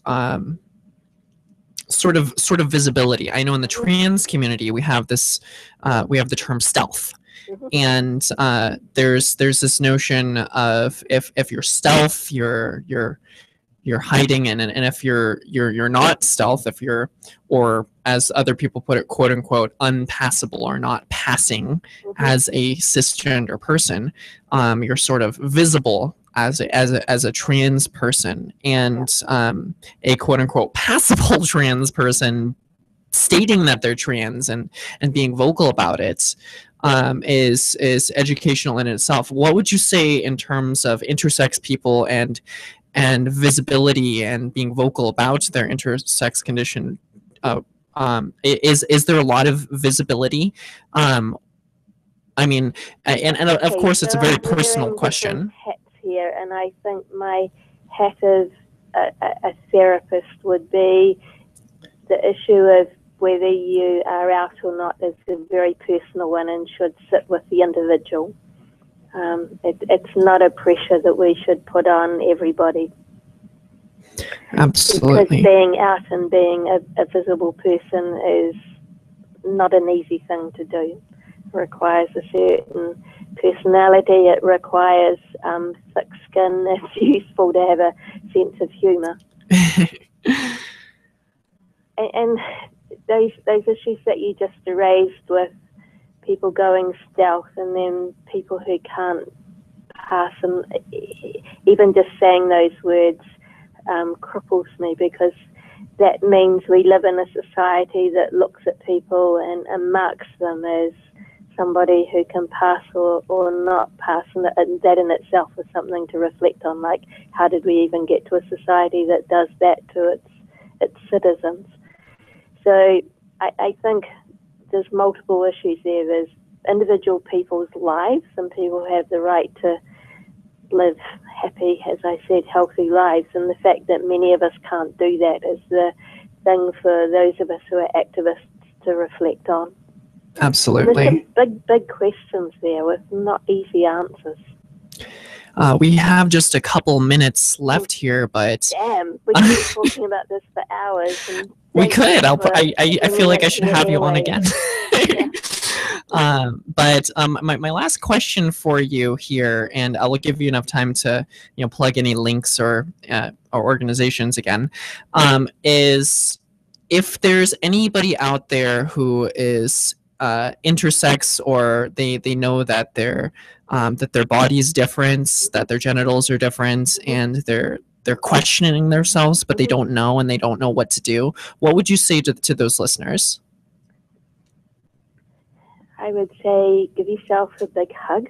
sort of visibility. I know in the trans community we have this we have the term stealth, and there's this notion of if you're stealth, you're hiding, and if you're not stealth, if you're, or as other people put it, quote unquote, unpassable or not passing as a cisgender person, you're sort of visible as a trans person, and a quote unquote passable trans person stating that they're trans and being vocal about it is educational in itself. What would you say in terms of intersex people and visibility and being vocal about their intersex condition? Is there a lot of visibility? I mean, and of course it's a very personal question. Here, and I think my hat as a therapist would be the issue of whether you are out or not is a very personal one and should sit with the individual. It's not a pressure that we should put on everybody. Absolutely. Because being out and being a visible person is not an easy thing to do. It requires a certain personality. It requires thick skin. It's useful to have a sense of humour. and those issues that you just raised with people going stealth, and then people who can't pass them, even just saying those words cripples me, because that means we live in a society that looks at people and marks them as somebody who can pass or not pass, and that in itself is something to reflect on, like how did we even get to a society that does that to its citizens? So I think there's multiple issues there. There's individual people's lives, and people have the right to live happy, as I said, healthy lives. And the fact that many of us can't do that is the thing for those of us who are activists to reflect on. Absolutely. There's some big questions there with not easy answers. We have just a couple minutes left here, but damn, we could be talking about this for hours. And we could. I feel like I should have you on again. But my last question for you here, and I will give you enough time to plug any links or organizations again, is if there's anybody out there who is intersex, or they know that their body's different, that their genitals are different, and they're questioning themselves, but they don't know, and they don't know what to do, what would you say to those listeners? I would say give yourself a big hug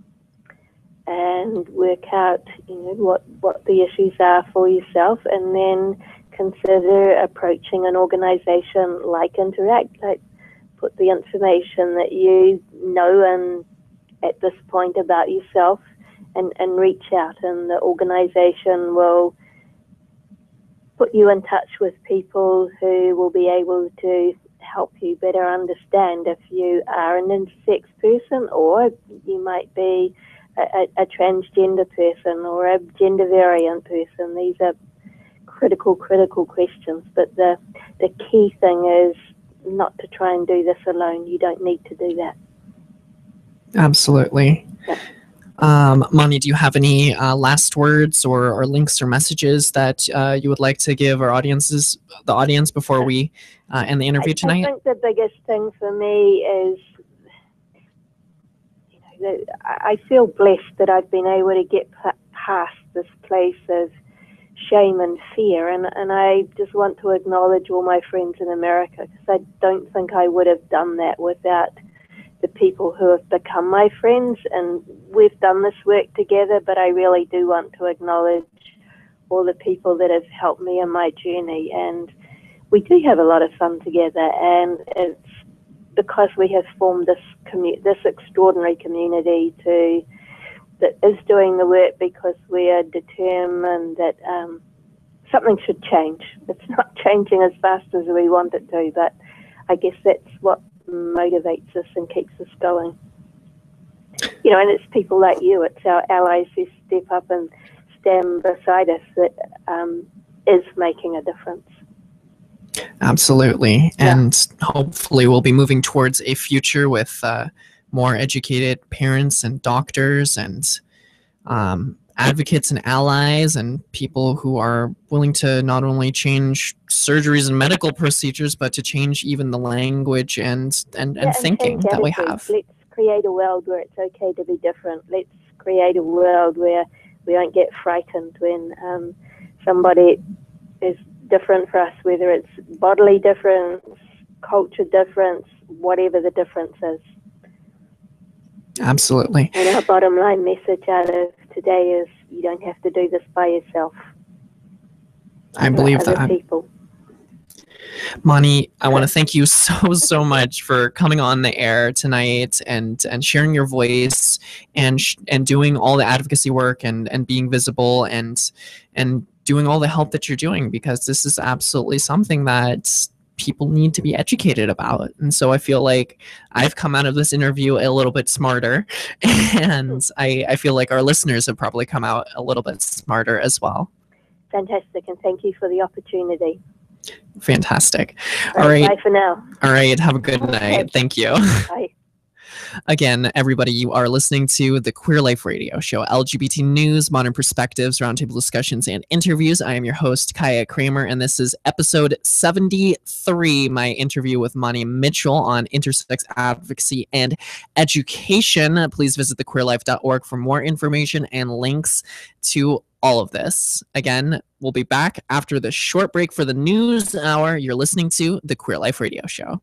and work out, what the issues are for yourself, and then consider approaching an organization like Interact. Like, put the information that you know and at this point about yourself and reach out, and the organization will put you in touch with people who will be able to help you better understand if you are an intersex person, or you might be a transgender person or a gender variant person. These are critical questions, but the key thing is not to try and do this alone. You don't need to do that. Absolutely. Yeah. Mani, do you have any last words or links or messages that you would like to give our audience before we end the interview tonight? I think the biggest thing for me is, I feel blessed that I've been able to get past this place of shame and fear, and I just want to acknowledge all my friends in America, because I don't think I would have done that without the people who have become my friends, and we've done this work together. But I really do want to acknowledge all the people that have helped me in my journey, and we do have a lot of fun together, and it's because we have formed this extraordinary community that is doing the work, because we are determined that something should change. It's not changing as fast as we want it to, but I guess that's what motivates us and keeps us going. And it's people like you, it's our allies who step up and stand beside us that is making a difference. Absolutely. And hopefully we'll be moving towards a future with more educated parents and doctors and advocates and allies and people who are willing to not only change surgeries and medical procedures, but to change even the language and thinking that we have. Let's create a world where it's okay to be different. Let's create a world where we don't get frightened when somebody is different for us, whether it's bodily difference, culture difference, whatever the difference is. Absolutely. And our bottom line message out of today is you don't have to do this by yourself. I believe other that. People. Mani, I want to thank you so much for coming on the air tonight and sharing your voice and doing all the advocacy work and being visible and doing all the help that you're doing, because this is absolutely something that people need to be educated about. And so I feel like I've come out of this interview a little bit smarter, and I feel like our listeners have probably come out a little bit smarter as well. Fantastic, and thank you for the opportunity. Fantastic. All right. Bye for now. All right. Have a good night. Thank you. Bye. Again, everybody, you are listening to the Queer Life Radio Show, LGBT news, modern perspectives, roundtable discussions, and interviews. I am your host, Kaiya Kramer, and this is episode 73, my interview with Mani Mitchell on intersex advocacy and education. Please visit thequeerlife.org for more information and links to all of this. Again, we'll be back after the short break for the news hour. You're listening to the Queer Life Radio Show.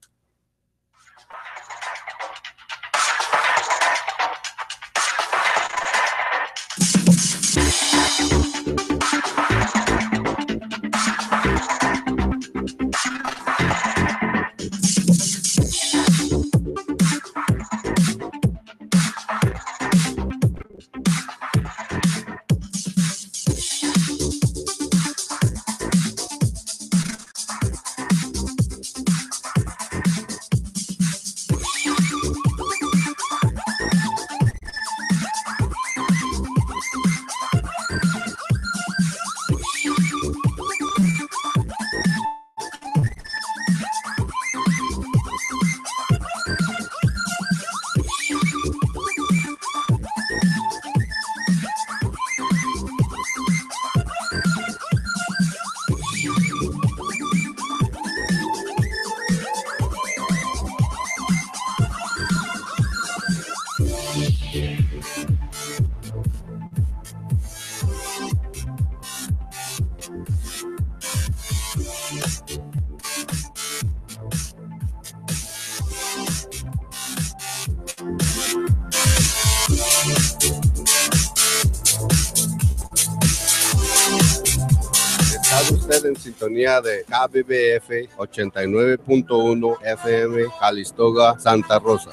usted en sintonía de KBBF 89.1 FM, Calistoga, Santa Rosa.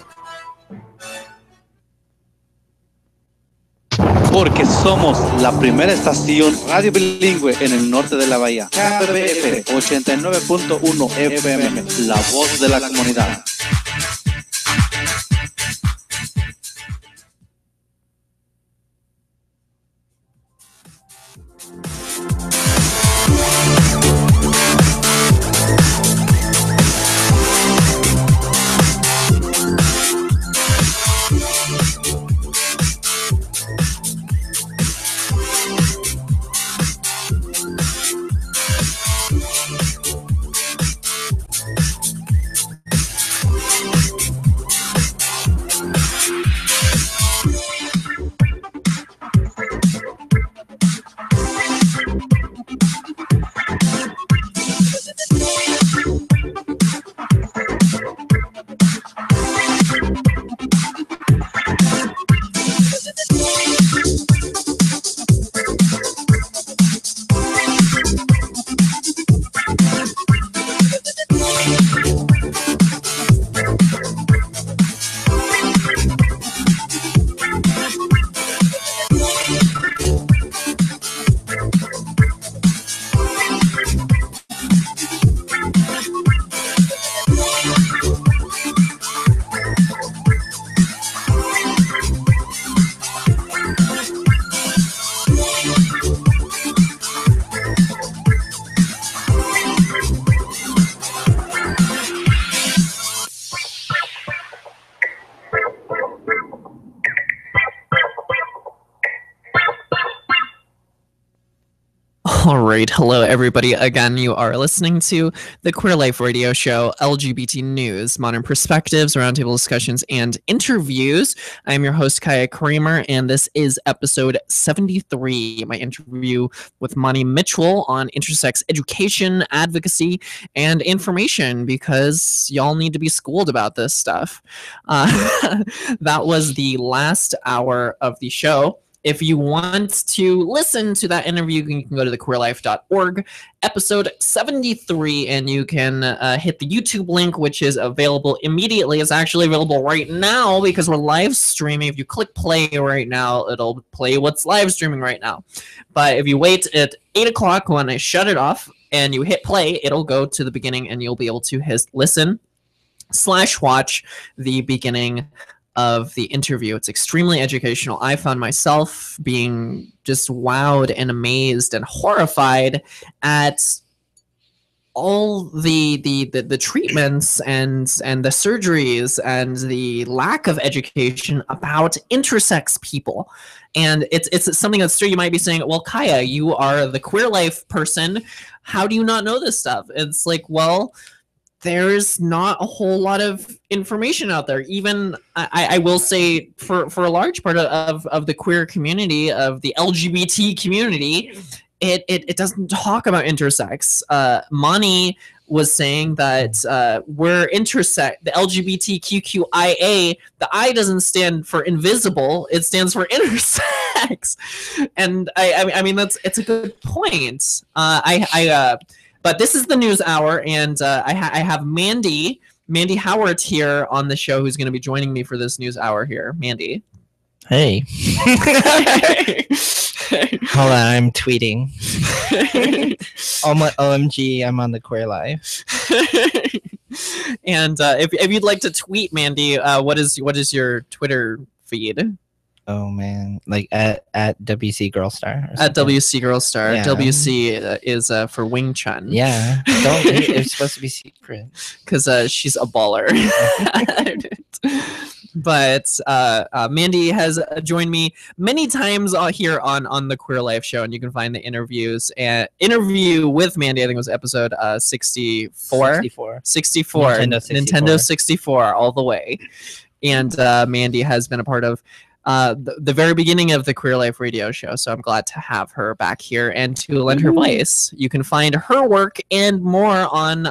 Porque somos la primera estación radio bilingüe en el norte de la bahía. KBF 89.1 FM, la voz de la comunidad. All right. Hello, everybody. Again, you are listening to the Queer Life Radio Show, LGBT news, modern perspectives, roundtable discussions, and interviews. I'm your host, Kaiya Kramer, and this is episode 73, my interview with Monty Mitchell on intersex education, advocacy, and information, because y'all need to be schooled about this stuff. That was the last hour of the show. If you want to listen to that interview, you can go to thequeerlife.org, episode 73, and you can hit the YouTube link, which is available immediately. It's actually available right now because we're live streaming. If you click play right now, it'll play what's live streaming right now. But if you wait at 8 o'clock when I shut it off and you hit play, it'll go to the beginning and you'll be able to listen/watch the beginning of the interview. It's extremely educational. I found myself being just wowed and amazed and horrified at all the treatments and the surgeries and the lack of education about intersex people. And it's something that's true. You might be saying, well, Kaiya, you are the queer life person. How do you not know this stuff? It's like, well, there's not a whole lot of information out there. Even I will say for a large part of the queer community, of the LGBT community, it doesn't talk about intersex. Mani was saying that we're intersex, the LGBTQIA, the I doesn't stand for invisible, it stands for intersex. And I mean, it's a good point. But this is the news hour, and I have Mandy Howard here on the show, who's going to be joining me for this news hour here. Mandy. Hey. Hold on, I'm tweeting. Oh my OMG, I'm on the Queer Life. And if you'd like to tweet, Mandy, what is your Twitter feed? Oh man, like at WC Girlstar. At WC Girlstar. Yeah. WC is for Wing Chun. Yeah, it's supposed to be secret. Because she's a baller. But Mandy has joined me many times here on the Queer Life Show, and you can find the interviews and interview with Mandy. I think it was episode 64. 64. Nintendo 64 all the way. And Mandy has been a part of the very beginning of the Queer Life Radio Show, so I'm glad to have her back here and to lend her voice. You can find her work and more on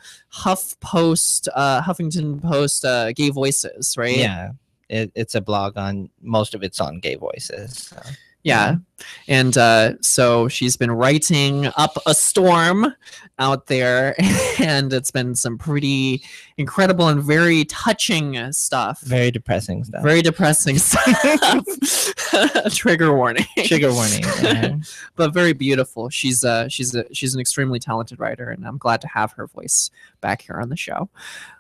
Huffington Post Gay Voices, right? Yeah, it's a blog on, most of it's on Gay Voices. So. Yeah. And so she's been writing up a storm out there, and it's been some pretty incredible and very touching stuff. Very depressing stuff. Very depressing stuff. Trigger warning. Trigger warning. Yeah. But very beautiful. She's an extremely talented writer, and I'm glad to have her voice back here on the show.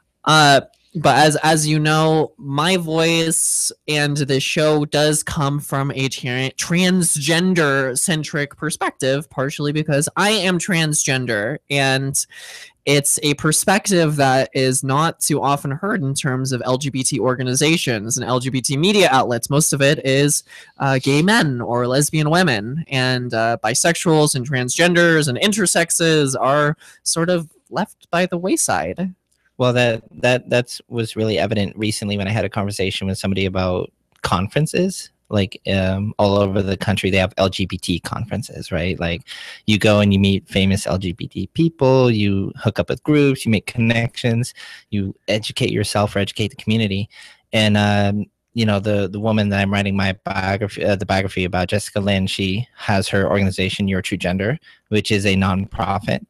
But as you know, my voice and the show does come from a transgender-centric perspective, partially because I am transgender, and it's a perspective that is not too often heard in terms of LGBT organizations and LGBT media outlets. Most of it is gay men or lesbian women, and bisexuals and transgenders and intersexes are sort of left by the wayside. Well, that was really evident recently when I had a conversation with somebody about conferences. Like all over the country, they have LGBT conferences, right? Like you go and you meet famous LGBT people, you hook up with groups, you make connections, you educate yourself or educate the community. And you know, the woman that I'm writing my biography, the biography about, Jessica Lynn, she has her organization, Your True Gender, which is a nonprofit,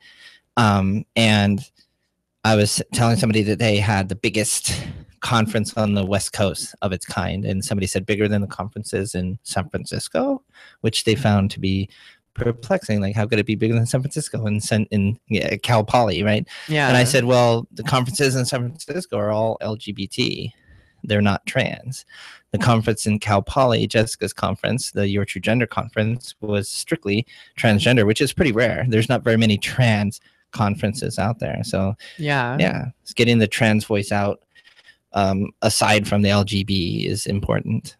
and I was telling somebody that they had the biggest conference on the West Coast of its kind, and somebody said bigger than the conferences in San Francisco, which they found to be perplexing. Like, how could it be bigger than San Francisco and in Cal Poly, right? Yeah. And I said, well, the conferences in San Francisco are all LGBT. They're not trans. The conference in Cal Poly, Jessica's conference, the Your True Gender conference, was strictly transgender, which is pretty rare. There's not very many trans conferences out there. So yeah, it's getting the trans voice out aside from the LGB is important.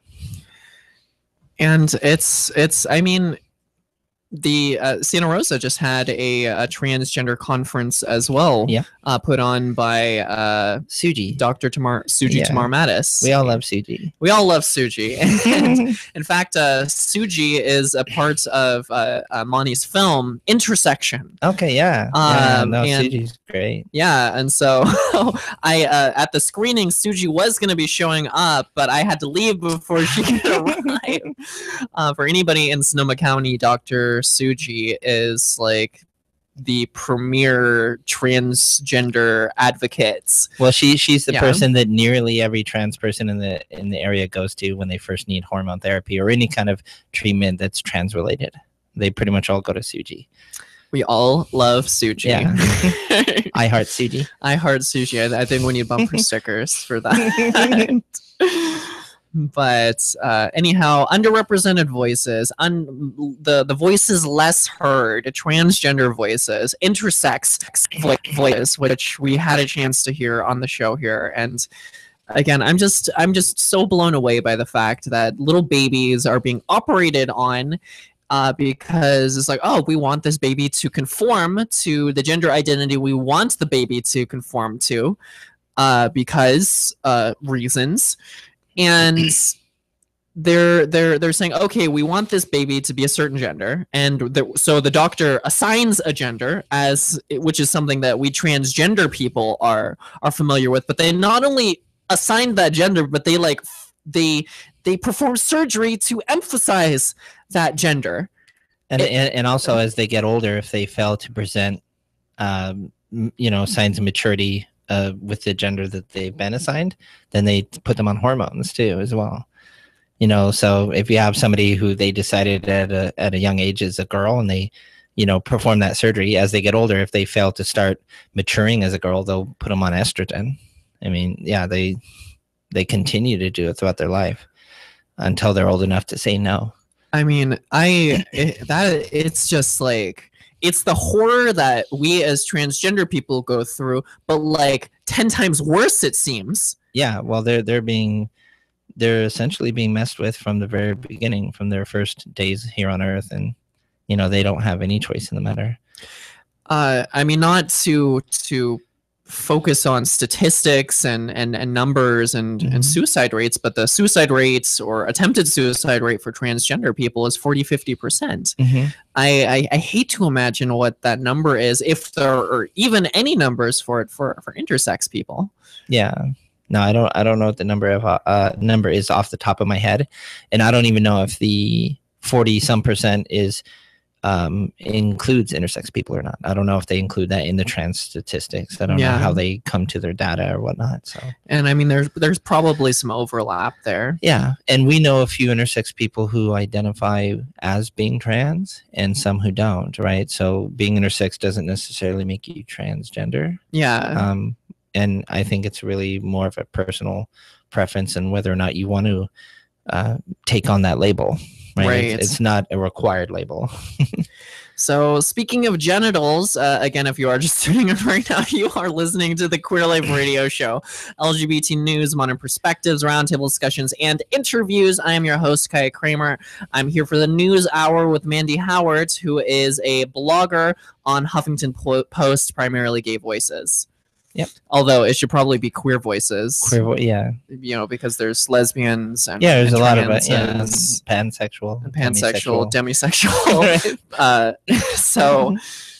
And it's I mean, the Santa Rosa just had a transgender conference as well. Yeah. Put on by Suji, Dr. Suji Tamar Mattis. We all love Suji. We all love Suji. And in fact, Suji is a part of Mani's film Intersection. Okay, yeah. Suji's great. Yeah, and so I at the screening, Suji was going to be showing up, but I had to leave before she could arrive. For anybody in Sonoma County, Dr. Suji is like the premier transgender advocate. Well, she's the person that nearly every trans person in the area goes to when they first need hormone therapy or any kind of treatment that's trans related. They pretty much all go to Suji. We all love Suji. Yeah. I heart Suji. I heart Suji. I think we need bumper stickers for that. But anyhow, underrepresented voices, the voices less heard, transgender voices, intersex voices, which we had a chance to hear on the show here. And again, I'm just so blown away by the fact that little babies are being operated on because it's like, oh, we want this baby to conform to the gender identity we want the baby to conform to because reasons. And they're saying, okay, we want this baby to be a certain gender, and so the doctor assigns a gender, which is something that we transgender people are familiar with. But they not only assign that gender, but they perform surgery to emphasize that gender. And also, as they get older, if they fail to present, signs of maturity with the gender that they've been assigned, then they put them on hormones too as well. So if you have somebody who they decided at a young age is a girl and they perform that surgery, as they get older, if they fail to start maturing as a girl, they'll put them on estrogen. I mean, yeah, they continue to do it throughout their life until they're old enough to say no. I mean, it's just like, it's the horror that we as transgender people go through, but like 10 times worse, it seems. Yeah, well, they're essentially being messed with from the very beginning, from their first days here on Earth, and they don't have any choice in the matter. I mean, not to focus on statistics and numbers and suicide rates, but the suicide rates or attempted suicide rate for transgender people is 40-50%. I hate to imagine what that number is, if there are even any numbers for it for intersex people. Yeah. No, I don't know what the number is off the top of my head, and I don't even know if the 40% is includes intersex people or not. I don't know if they include that in the trans statistics. I don't know how they come to their data or whatnot. So, and I mean, there's probably some overlap there. Yeah, and we know a few intersex people who identify as being trans, and some who don't. Right. So being intersex doesn't necessarily make you transgender. Yeah. And I think it's really more of a personal preference and whether or not you want to take on that label. Right. It's not a required label. So speaking of genitals, again, if you are just tuning in right now, you are listening to the Queer Life Radio Show, LGBT news, modern perspectives, roundtable discussions, and interviews. I am your host, Kaiya Kramer. I'm here for the news hour with Mandy Howard, who is a blogger on Huffington Post, primarily gay voices. Yep. Although it should probably be queer voices. Yeah. You know, because there's lesbians and there's a lot of it. Yeah, pansexual, demisexual. So,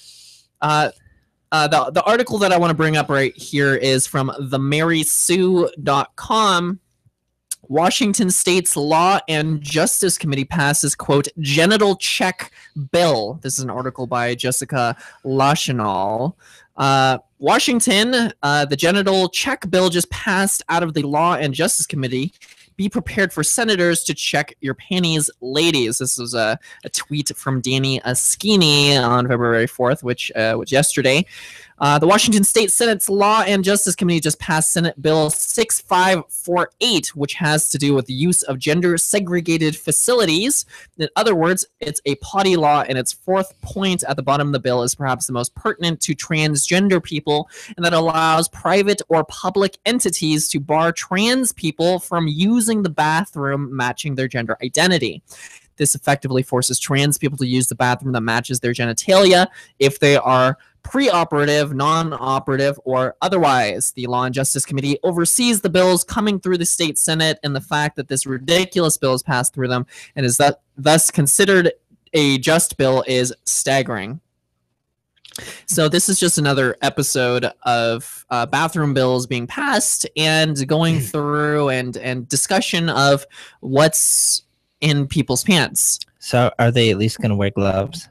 the article that I want to bring up right here is from themarysue.com. Washington State's Law and Justice Committee passes, quote, genital check bill. This is an article by Jessica Lachenal. Washington, the genital check bill just passed out of the Law and Justice Committee. Be prepared for senators to check your panties, ladies. This was a tweet from Danny Askini on February 4th, which was yesterday. The Washington State Senate's Law and Justice Committee just passed Senate Bill 6548, which has to do with the use of gender-segregated facilities. In other words, it's a potty law, and its fourth point at the bottom of the bill is perhaps the most pertinent to transgender people, and that allows private or public entities to bar trans people from using the bathroom matching their gender identity. This effectively forces trans people to use the bathroom that matches their genitalia if they are pre-operative, non-operative, or otherwise. The Law and Justice Committee oversees the bills coming through the state Senate, and the fact that this ridiculous bill has passed through them and is thus considered a just bill is staggering. So this is just another episode of bathroom bills being passed and going through and discussion of what's in people's pants. So are they at least going to wear gloves?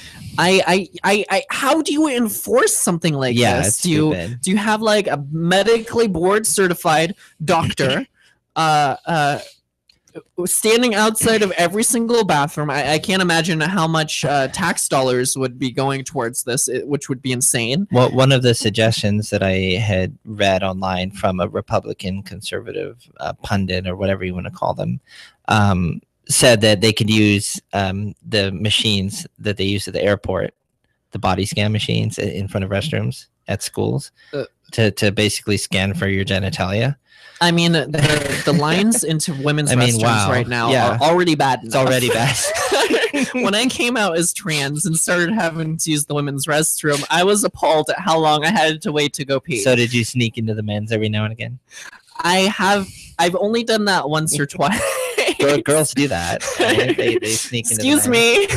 How do you enforce something like this? Do you have like a medically board certified doctor standing outside of every single bathroom? I can't imagine how much tax dollars would be going towards this, which would be insane. Well, one of the suggestions that I had read online from a Republican conservative pundit, or whatever you want to call them, said that they could use the machines that they use at the airport, the body scan machines in front of restrooms at schools, to basically scan for your genitalia. I mean, the lines into women's restrooms right now are already bad enough. It's already bad. When I came out as trans and started having to use the women's restroom, I was appalled at how long I had to wait to go pee. So did you sneak into the men's every now and again? I've only done that once or twice. Girls do that. Right? They sneak into the Excuse me.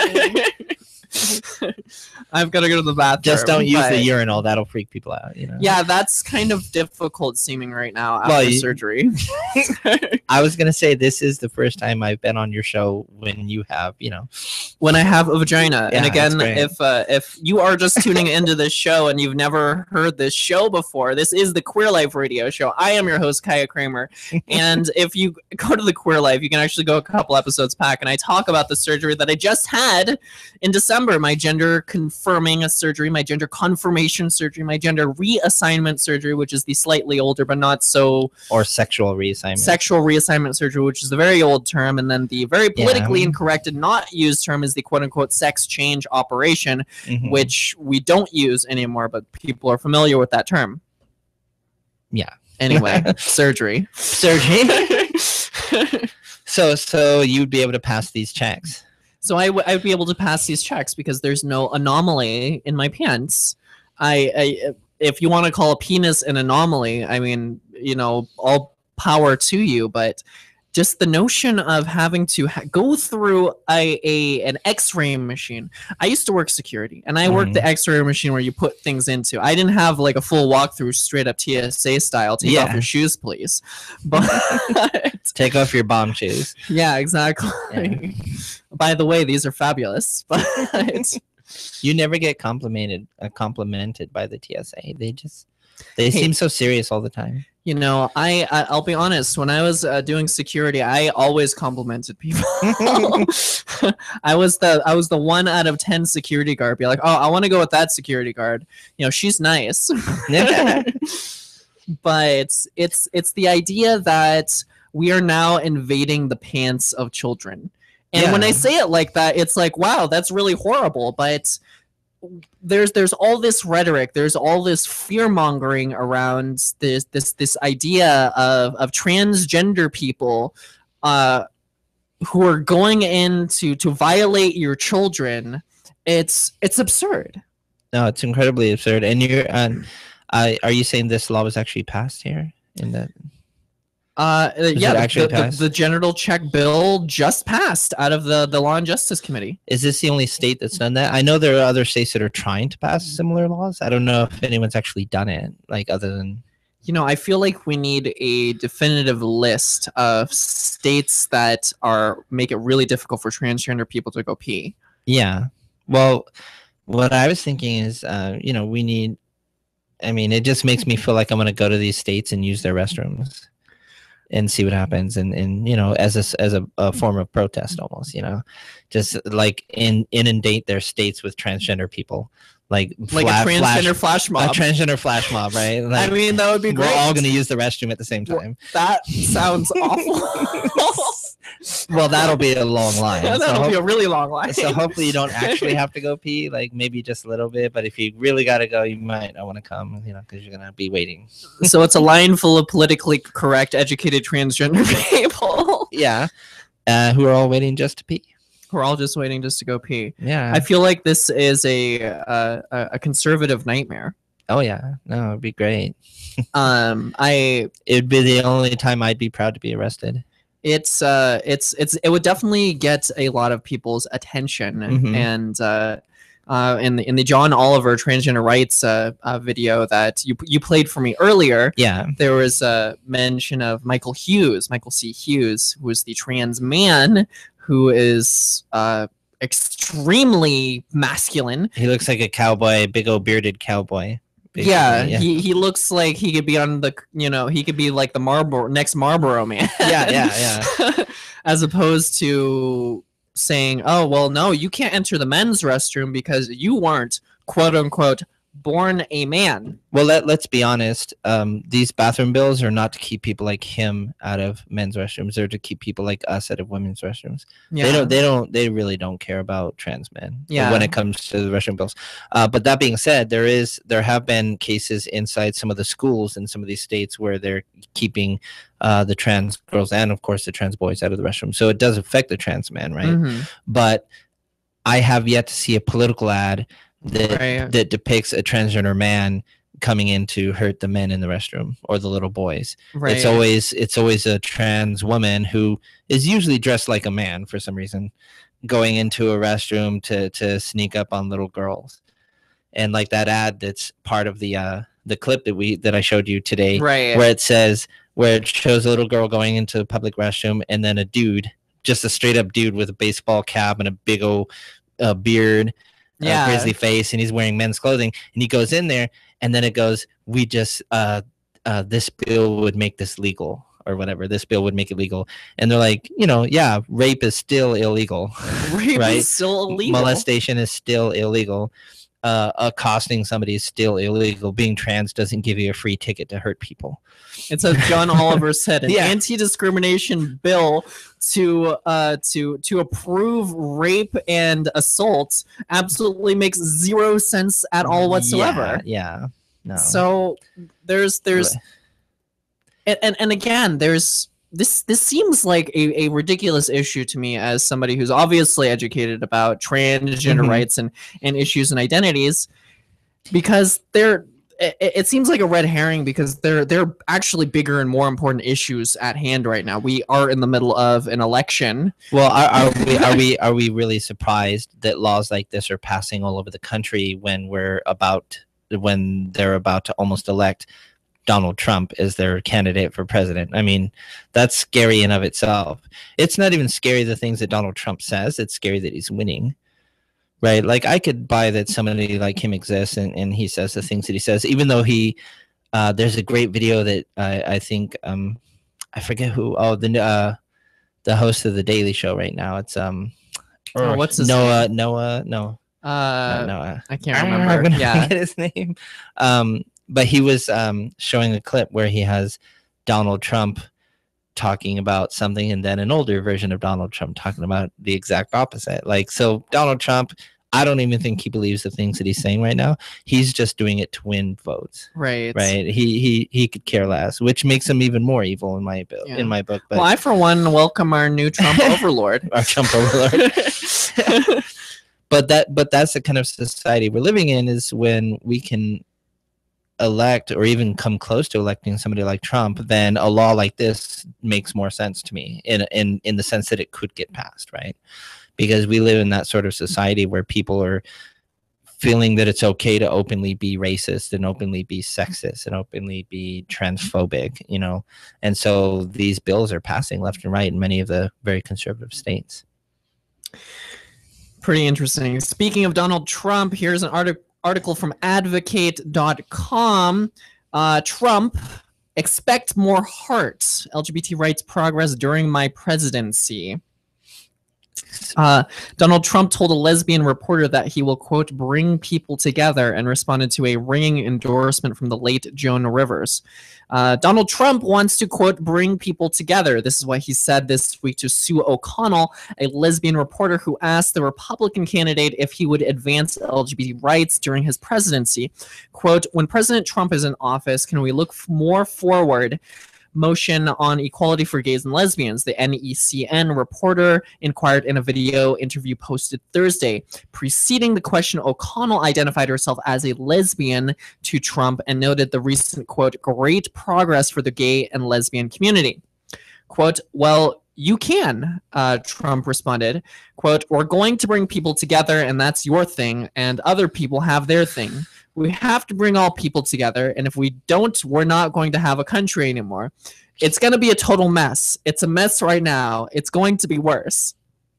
I've got to go to the bathroom. Just don't use the urinal. That'll freak people out. You know. Yeah, that's kind of difficult seeming right now after surgery. I was gonna say this is the first time I've been on your show when you have, when I have a vagina. Yeah, and again, if you are just tuning into this show and you've never heard this show before, this is the Queer Life Radio Show. I am your host, Kaiya Kramer, and if you go to the Queer Life, you can actually go a couple episodes back, and I talk about the surgery that I just had in December. My gender confirming surgery, my gender confirmation surgery, my gender reassignment surgery, which is the slightly older but not so... Or sexual reassignment. Sexual reassignment surgery, which is the very old term, and then the very politically incorrect and not used term is the quote-unquote sex change operation, which we don't use anymore, but people are familiar with that term. Yeah. Anyway, surgery. So you'd be able to pass these checks. So I would be able to pass these checks because there's no anomaly in my pants. If you want to call a penis an anomaly, I mean, all power to you, but just the notion of having to go through an X-ray machine. I used to work security, and I worked the X-ray machine where you put things into. I didn't have like a full walkthrough, straight up TSA style. Take off your shoes, please. But take off your bomb shoes. Yeah, exactly. Yeah. By the way, these are fabulous. But you never get complimented by the TSA. They seem so serious all the time. You know, I'll be honest. When I was doing security, I always complimented people. I was the 1 out of 10 security guard. Be like, oh, I want to go with that security guard. You know, she's nice. But it's the idea that we are now invading the pants of children. And when I say it like that, it's like, wow, that's really horrible. But there's all this rhetoric, there's all this fear mongering around this idea of transgender people who are going in to violate your children. It's absurd. No, it's incredibly absurd. And you're are you saying this law was actually passed here in that? The genital check bill just passed out of the Law and Justice Committee. Is this the only state that's done that? I know there are other states that are trying to pass similar laws. I don't know if anyone's actually done it, like other than... You know, I feel like we need a definitive list of states that make it really difficult for transgender people to go pee. Yeah. Well, what I was thinking is, we need... I mean, it just makes me feel like I'm going to go to these states and use their restrooms and see what happens, and as a form of protest, almost, just like inundate their states with transgender people, like a transgender flash mob. A transgender flash mob, right? Like, I mean, that would be great. We're all going to use the restroom at the same time. That sounds awful. Well, that'll be a long line. That'll be a really long line. So hopefully you don't actually have to go pee, like maybe just a little bit. But if you really got to go, you might not want to come, because you're going to be waiting. So it's a line full of politically correct, educated transgender people. Yeah. Who are all waiting just to pee. We're all just waiting just to go pee. Yeah. I feel like this is a conservative nightmare. Oh yeah, no, it'd be great. It'd be the only time I'd be proud to be arrested. It would definitely get a lot of people's attention, and in the John Oliver transgender rights video that you played for me earlier, there was a mention of Michael C. Hughes, who is the trans man who is extremely masculine. He looks like a cowboy, big old bearded cowboy. Yeah, he looks like he could be on the, he could be like the next Marlboro Man. Yeah. As opposed to saying, oh, well, no, you can't enter the men's restroom because you weren't, quote unquote, born a man. Well, let's be honest. These bathroom bills are not to keep people like him out of men's restrooms. They're to keep people like us out of women's restrooms. Yeah. They really don't care about trans men when it comes to the restroom bills. But that being said, there have been cases inside some of the schools in some of these states where they're keeping the trans girls and of course the trans boys out of the restroom. So it does affect the trans men, right? But I have yet to see a political ad that depicts a transgender man coming in to hurt the men in the restroom or the little boys. Right. It's always a trans woman who is usually dressed like a man for some reason, going into a restroom to sneak up on little girls. And like that ad that's part of the clip that I showed you today, where it shows a little girl going into a public restroom, and then a dude, just a straight up dude with a baseball cap and a big old beard, grizzly face, and he's wearing men's clothing, and he goes in there, and then it goes, we just this bill would make this legal, or whatever, this bill would make it legal. And they're like, rape is still illegal. Rape right? is still illegal. Molestation is still illegal. Accosting somebody is still illegal. Being trans doesn't give you a free ticket to hurt people. It's as John Oliver said, an anti-discrimination bill to approve rape and assault absolutely makes zero sense at all whatsoever. Yeah. No. So there's and again, there's this seems like a ridiculous issue to me as somebody who's obviously educated about transgender rights and issues and identities, because it seems like a red herring because there are actually bigger and more important issues at hand right now. We are in the middle of an election. Well, are we really surprised that laws like this are passing all over the country when they're about to almost elect Donald Trump as their candidate for president? I mean, that's scary in of itself. It's not even scary the things that Donald Trump says. It's scary that he's winning. Right, like I could buy that somebody like him exists and he says the things that he says, even though there's a great video that I think I forget who. Oh, the host of the Daily Show right now. It's what's his Noah? name? No. I can't remember. I'm gonna Yeah, forget his name. But he was showing a clip where he has Donald Trump talking about something and then an older version of Donald Trump talking about the exact opposite. Like, so Donald Trump, I don't even think he believes the things that he's saying right now. He's just doing it to win votes. Right. He could care less, which makes him even more evil in my book. But well, I for one welcome our new Trump overlord. Our Trump overlord. But that's the kind of society we're living in, is when we can elect or even come close to electing somebody like Trump, then a law like this makes more sense to me in the sense that it could get passed, right? Because we live in that sort of society where people are feeling that it's okay to openly be racist and openly be sexist and openly be transphobic, you know? And so these bills are passing left and right in many of the very conservative states. Pretty interesting. Speaking of Donald Trump, here's an article from advocate.com. Trump, expect more heart. LGBT rights progress during my presidency. Donald Trump told a lesbian reporter that he will, quote, bring people together, and responded to a ringing endorsement from the late Joan Rivers. Donald Trump wants to, quote, bring people together. This is what he said this week to Sue O'Connell, a lesbian reporter who asked the Republican candidate if he would advance LGBT rights during his presidency. Quote, when President Trump is in office, can we look more forward motion on equality for gays and lesbians? The NECN reporter inquired in a video interview posted Thursday. Preceding the question, O'Connell identified herself as a lesbian to Trump and noted the recent, quote, great progress for the gay and lesbian community. Quote, well, you can, Trump responded. Quote, we're going to bring people together, and that's your thing, and other people have their thing. We have to bring all people together, and if we don't, we're not going to have a country anymore. It's going to be a total mess. It's a mess right now. It's going to be worse.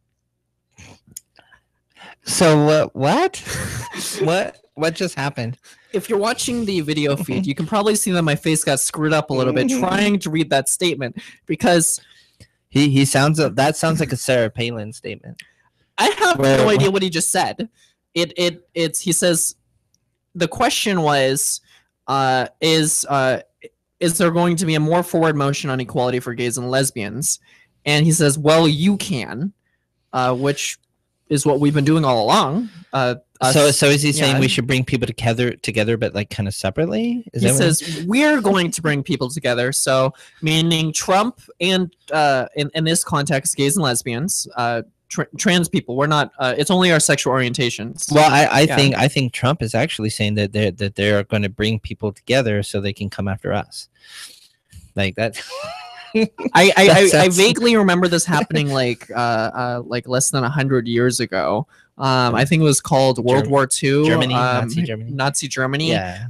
So what? What just happened? If you're watching the video feed, you can probably see that my face got screwed up a little bit trying to read that statement, because he sounds like a Sarah Palin statement. I have no idea what he just said. He says, the question was, is there going to be a more forward motion on equality for gays and lesbians? And he says, well, you can, which is what we've been doing all along. So is he saying we should bring people together, but like kind of separately? He says we're going to bring people together. So meaning Trump and in this context, gays and lesbians, trans people. We're not. It's only our sexual orientations. Well, I think Trump is actually saying that they are going to bring people together so they can come after us. Like that. I vaguely remember this happening like less than 100 years ago. I think it was called World War II. Germany, Nazi Germany. Yeah.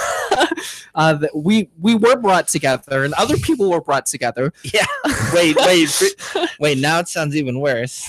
We were brought together, and other people were brought together. Yeah. Wait. Now it sounds even worse.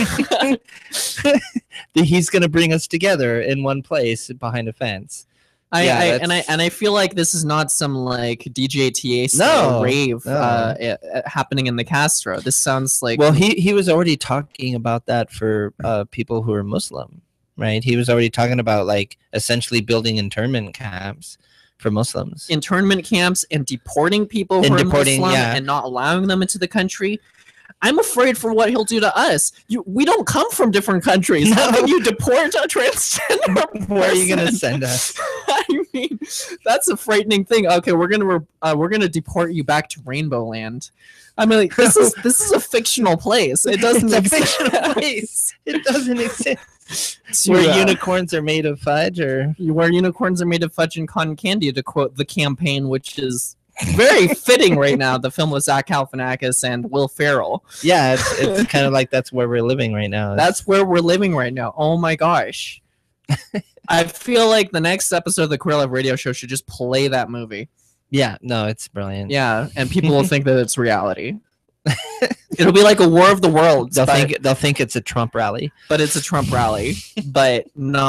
He's gonna bring us together in one place behind a fence. I feel like this is not some like DJTA style rave happening in the Castro. This sounds like, well, he was already talking about that for people who are Muslim, right? He was already talking about like essentially building internment camps for Muslims, internment camps, and deporting people who are Muslim and not allowing them into the country. I'm afraid for what he'll do to us. We don't come from different countries. No. How can you deport a transgender person? Where are you gonna send us? I mean, that's a frightening thing. Okay, we're gonna deport you back to Rainbow Land. I mean, like, this is a fictional place. It doesn't It's a exist. fictional place. It doesn't exist. Where unicorns are made of fudge, or where unicorns are made of fudge and cotton candy, to quote The Campaign, which is very fitting right now. The film with Zach Galifianakis and Will Ferrell. Yeah, it's kind of like that's where we're living right now. That's where we're living right now. Oh my gosh. I feel like the next episode of the Queer Life Radio Show should just play that movie. Yeah, no, it's brilliant. Yeah, and people will think that it's reality. It'll be like a War of the Worlds. They'll think it's a Trump rally. But it's a Trump rally. But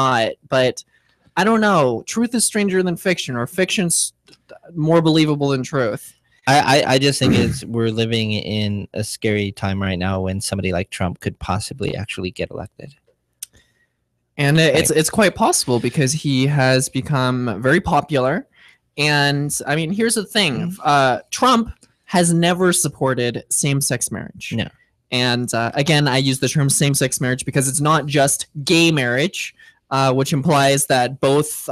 I don't know. Truth is stranger than fiction, or fiction's more believable than truth. I just think we're living in a scary time right now when somebody like Trump could possibly actually get elected. And it's quite possible because he has become very popular. And I mean, here's the thing. Trump has never supported same-sex marriage. No. And again, I use the term same-sex marriage because it's not just gay marriage, which implies that both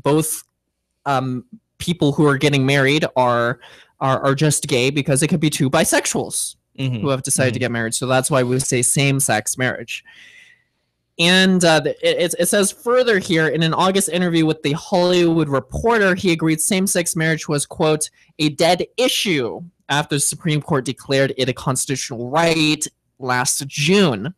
people who are getting married are just gay, because it could be two bisexuals who have decided to get married. So that's why we say same-sex marriage. And it says further here, in an August interview with The Hollywood Reporter, he agreed same-sex marriage was, quote, a dead issue after the Supreme Court declared it a constitutional right last June.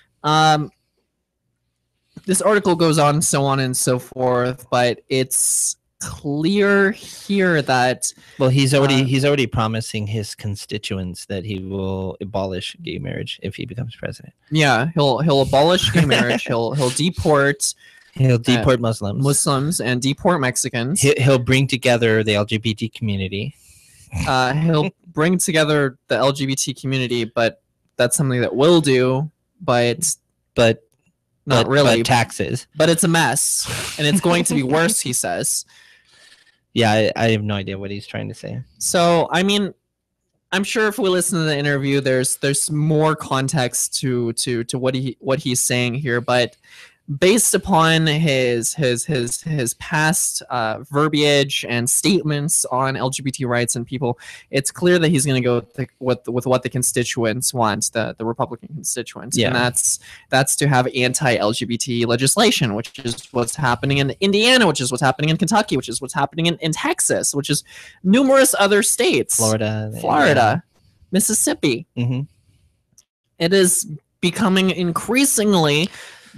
This article goes on, so on and so forth, but it's clear here that he's already promising his constituents that he will abolish gay marriage if he becomes president. Yeah, he'll abolish gay marriage. He'll deport Muslims and deport Mexicans. He'll bring together the LGBT community. He'll bring together the LGBT community, but that's something that we'll do. But not really. But taxes. But it's a mess, and it's going to be worse, he says. Yeah, I have no idea what he's trying to say. So, I mean, I'm sure if we listen to the interview, there's more context to what he's saying here, but based upon his past verbiage and statements on LGBT rights and people, it's clear that he's going to go with what the constituents want, the Republican constituents. Yeah. And that's to have anti-LGBT legislation, which is what's happening in Indiana, which is what's happening in Kentucky, which is what's happening in Texas, which is numerous other states. Florida, yeah. Mississippi. Mm-hmm. It is becoming increasingly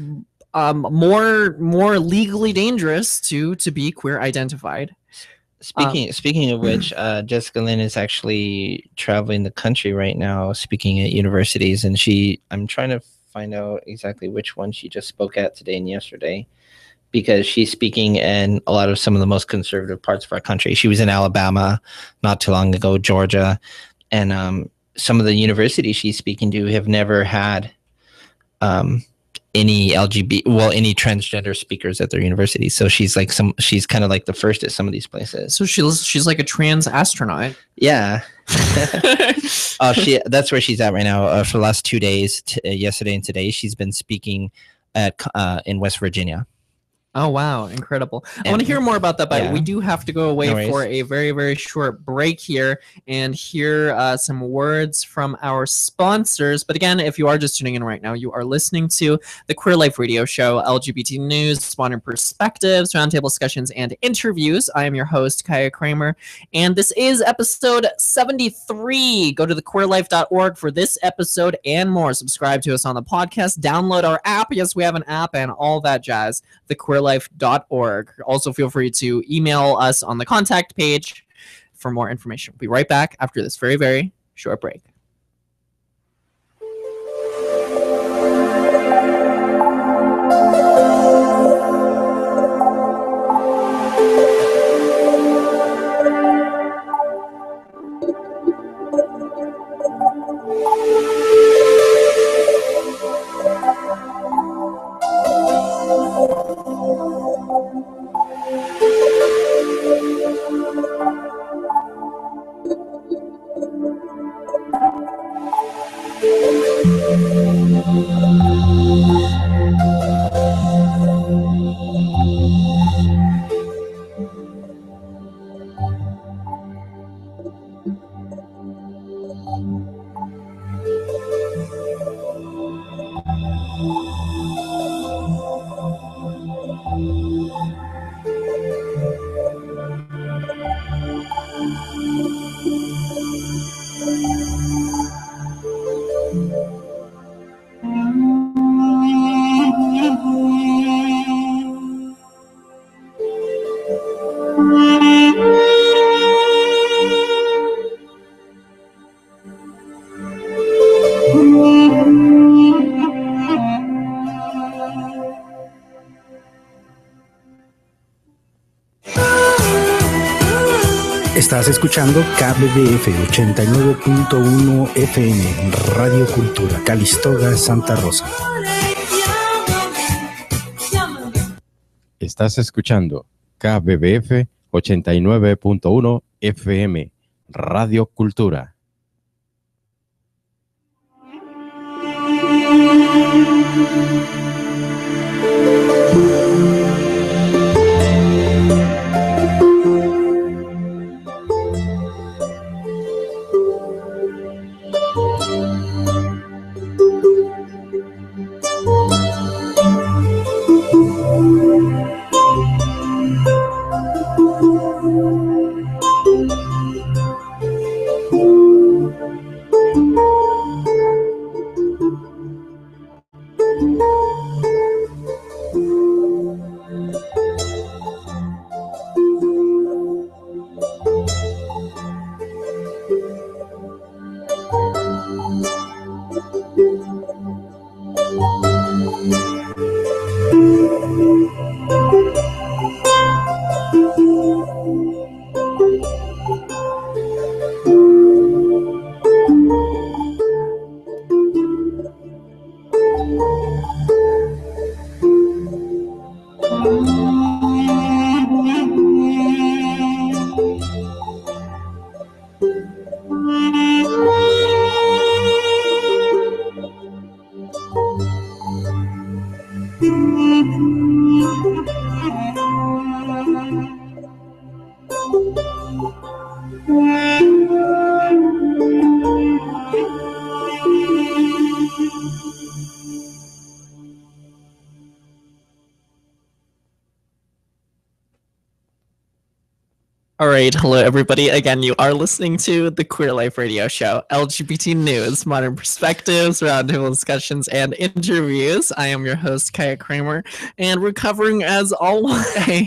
more legally dangerous to be queer identified. Speaking of which, Jessica Lynn is actually traveling the country right now, speaking at universities, and I'm trying to find out exactly which one she just spoke at today and yesterday, because she's speaking in a lot of some of the most conservative parts of our country. She was in Alabama not too long ago, Georgia, and some of the universities she's speaking to have never had any any transgender speakers at their university. So she's kind of like the first at some of these places. So she's like a trans astronaut. Yeah. That's where she's at right now. For the last 2 days, yesterday and today, she's been speaking at in West Virginia. Oh, wow. Incredible. I want to hear more about that, but we do have to go away for a very, very short break here and hear some words from our sponsors. But again, if you are just tuning in right now, you are listening to the Queer Life Radio Show, LGBT news, modern perspectives, roundtable discussions, and interviews. I am your host, Kaiya Kramer, and this is episode 73. Go to thequeerlife.org for this episode and more. Subscribe to us on the podcast. Download our app. Yes, we have an app and all that jazz. Thequeerlife.org. Also, feel free to email us on the contact page for more information. We'll be right back after this very, very short break. Estás escuchando KBBF 89.1 FM, Radio Cultura, Calistoga, Santa Rosa. Estás escuchando KBBF 89.1 FM, Radio Cultura. All right, hello everybody. Again, you are listening to the Queer Life Radio Show, LGBT news, modern perspectives, roundtable discussions, and interviews. I am your host, Kaiya Kramer, and recovering as always.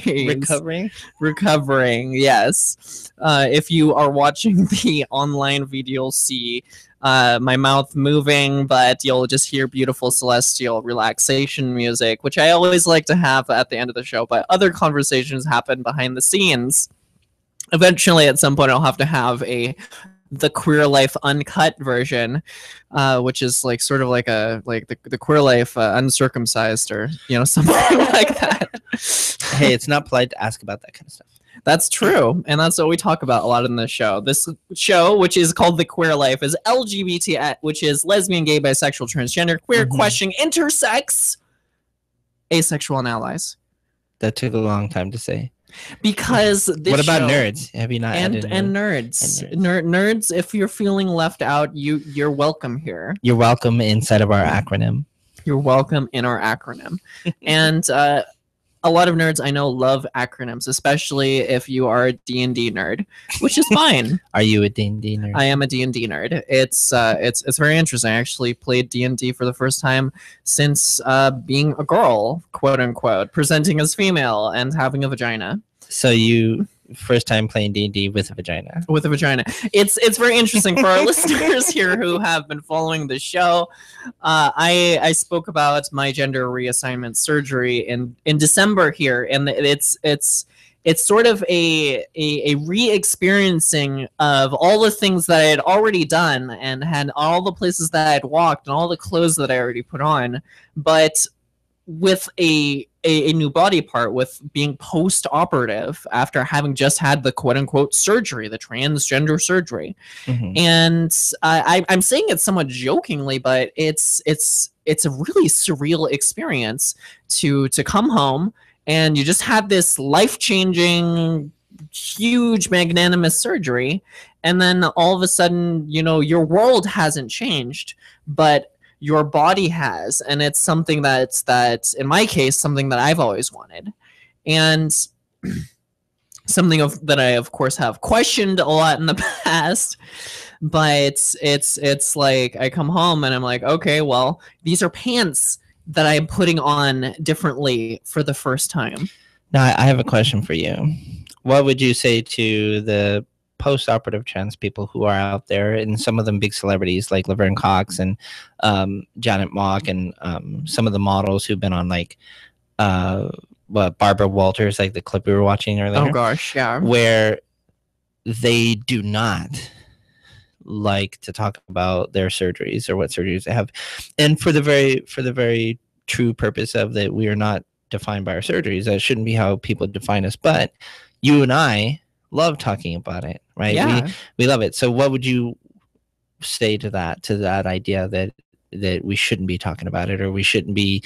Recovering, yes. If you are watching the online video, you'll see my mouth moving, but you'll just hear beautiful celestial relaxation music, which I always like to have at the end of the show, but other conversations happen behind the scenes. Eventually, at some point, I'll have to have the Queer Life uncut version, which is like sort of like the Queer Life uncircumcised, or something like that. Hey, it's not polite to ask about that kind of stuff. That's true, and that's what we talk about a lot in this show. This show, which is called The Queer Life, is LGBT, which is lesbian, gay, bisexual, transgender, queer, questioning, intersex, asexual, and allies. That took a long time to say. Because this what about show, nerds? Have you not added nerds? Nerds, if you're feeling left out, you're welcome here. You're welcome inside of our acronym. You're welcome in our acronym. And a lot of nerds I know love acronyms, especially if you are a D&D nerd, which is fine. Are you a D&D nerd? I am a D&D nerd. It's very interesting. I actually played D&D for the first time since being a girl, quote unquote, presenting as female and having a vagina. So you first time playing D&D with a vagina. With a vagina. It's very interesting for our listeners here who have been following the show. I spoke about my gender reassignment surgery in December here, and it's sort of a re-experiencing of all the things that I had already done and had all the places that I had walked and all the clothes that I already put on, but with a new body part, with being post-operative after having just had the quote-unquote surgery, the transgender surgery. Mm-hmm. And I'm saying it somewhat jokingly, but it's it's a really surreal experience to come home and you just had this life-changing, huge, magnanimous surgery, and then all of a sudden, you know, your world hasn't changed, but your body has, and it's something that's in my case something that I've always wanted, and something that I of course have questioned a lot in the past. But it's like I come home and I'm like, okay, well, these are pants that I'm putting on differently for the first time. Now, I have a question for you. What would you say to the post-operative trans people who are out there, and some of them big celebrities like Laverne Cox and Janet Mock, and some of the models who've been on like Barbara Walters, like the clip we were watching earlier? Oh gosh, yeah. Where they do not like to talk about their surgeries or what surgeries they have, and for the very true purpose of that, we are not defined by our surgeries. That shouldn't be how people define us, but you and I love talking about it, right? Yeah. We love it. So what would you say to that idea that we shouldn't be talking about it, or we shouldn't be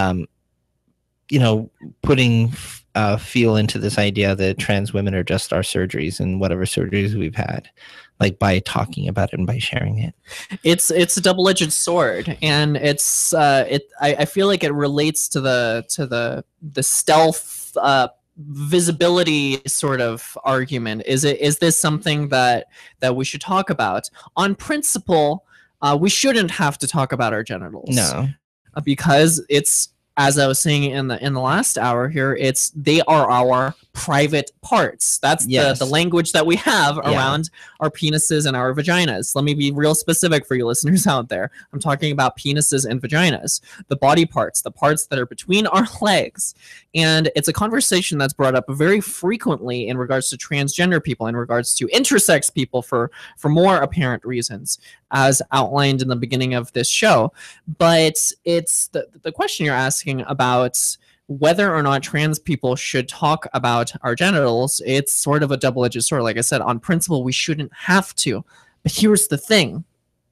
putting feel into this idea that trans women are just our surgeries and whatever surgeries we've had, like by talking about it and by sharing it? It's a double-edged sword, and it's I feel like it relates to the stealth visibility sort of argument. Is this something that we should talk about? On principle, we shouldn't have to talk about our genitals. No. Because it's, as I was saying in the last hour here, they are our private parts. That's the language that we have around our penises and our vaginas. Let me be real specific for you listeners out there. I'm talking about penises and vaginas, the body parts, the parts that are between our legs. And it's a conversation that's brought up very frequently in regards to transgender people, in regards to intersex people for more apparent reasons, as outlined in the beginning of this show. But it's the question you're asking about whether or not trans people should talk about our genitals. It's sort of a double-edged sword. Like I said, on principle, we shouldn't have to. But here's the thing.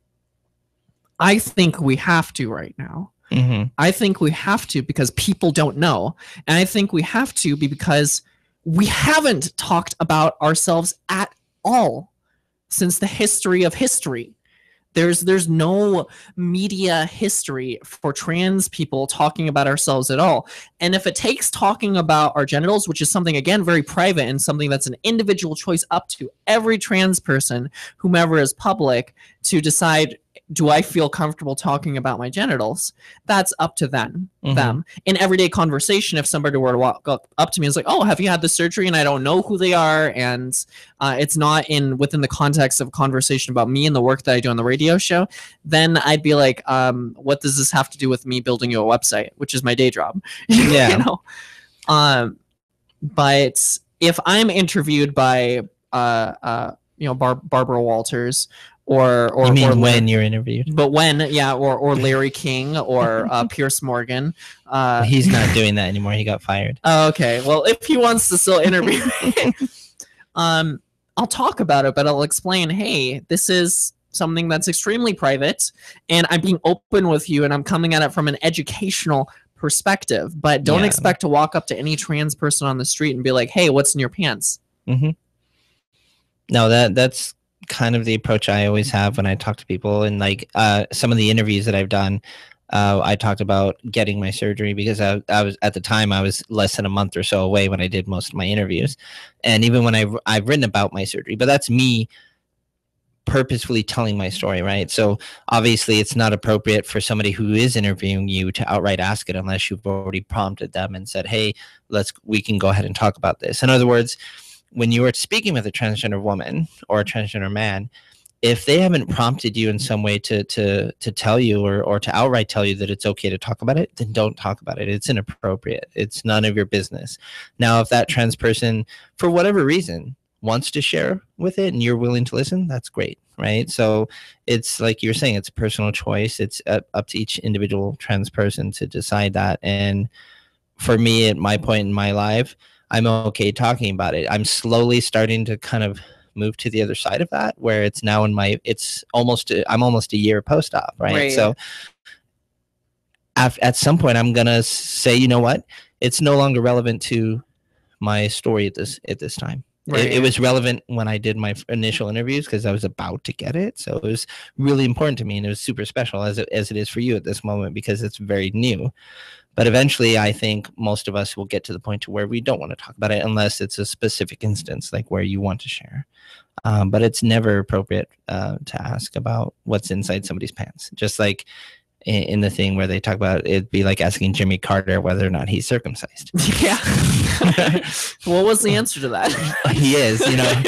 I think we have to right now. Mm-hmm. I think we have to because people don't know. And I think we have to because we haven't talked about ourselves at all since the history of history. There's no media history for trans people talking about ourselves at all. And if it takes talking about our genitals, which is something, again, very private and something that's an individual choice up to every trans person, whomever is public, to decide, do I feel comfortable talking about my genitals? That's up to them. In everyday conversation, if somebody were to walk up to me and is like, oh, have you had the surgery? And I don't know who they are, and it's not within the context of a conversation about me and the work that I do on the radio show, then I'd be like, what does this have to do with me building you a website, which is my day job? Yeah. But if I'm interviewed by Barbara Walters, or you mean when you're interviewed? But when, yeah, or Larry King, or Pierce Morgan. He's not doing that anymore. He got fired. Oh, okay. Well, if he wants to still interview me, I'll talk about it, but I'll explain, hey, this is something that's extremely private, and I'm being open with you, and I'm coming at it from an educational perspective. But don't expect to walk up to any trans person on the street and be like, hey, what's in your pants? Mm-hmm. No, that's kind of the approach I always have when I talk to people. And like some of the interviews that I've done, I talked about getting my surgery because I was, at the time, I was less than a month or so away when I did most of my interviews. And even when I've written about my surgery, but that's me purposefully telling my story, right? So obviously it's not appropriate for somebody who is interviewing you to outright ask it unless you've already prompted them and said, hey, we can go ahead and talk about this. In other words, when you are speaking with a transgender woman or a transgender man, if they haven't prompted you in some way to tell you or to outright tell you that it's okay to talk about it, then don't talk about it. It's inappropriate. It's none of your business. Now, if that trans person, for whatever reason, wants to share with it and you're willing to listen, that's great, right? So it's like you're saying, it's a personal choice. It's up to each individual trans person to decide that. And for me, at my point in my life, I'm okay talking about it. I'm slowly starting to kind of move to the other side of that, where it's now I'm almost a year post-op, right? So at some point I'm gonna say, you know what, it's no longer relevant to my story at this time. Right. It was relevant when I did my initial interviews because I was about to get it, so it was really important to me, and it was super special as it is for you at this moment because it's very new. But eventually, I think most of us will get to the point to where we don't want to talk about it unless it's a specific instance, like where you want to share. But it's never appropriate to ask about what's inside somebody's pants. Just like in the thing where they talk about it'd be like asking Jimmy Carter whether or not he's circumcised. Yeah. What was the answer to that? He is, you know.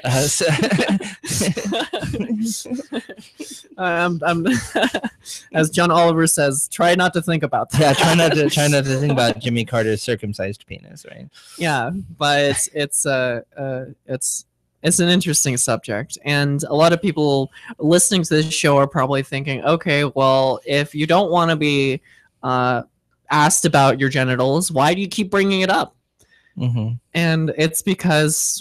I'm as John Oliver says, try not to think about that. Yeah, try not to think about Jimmy Carter's circumcised penis, right? Yeah, but it's an interesting subject, and a lot of people listening to this show are probably thinking, okay, well, if you don't want to be asked about your genitals, why do you keep bringing it up? Mm-hmm. And it's because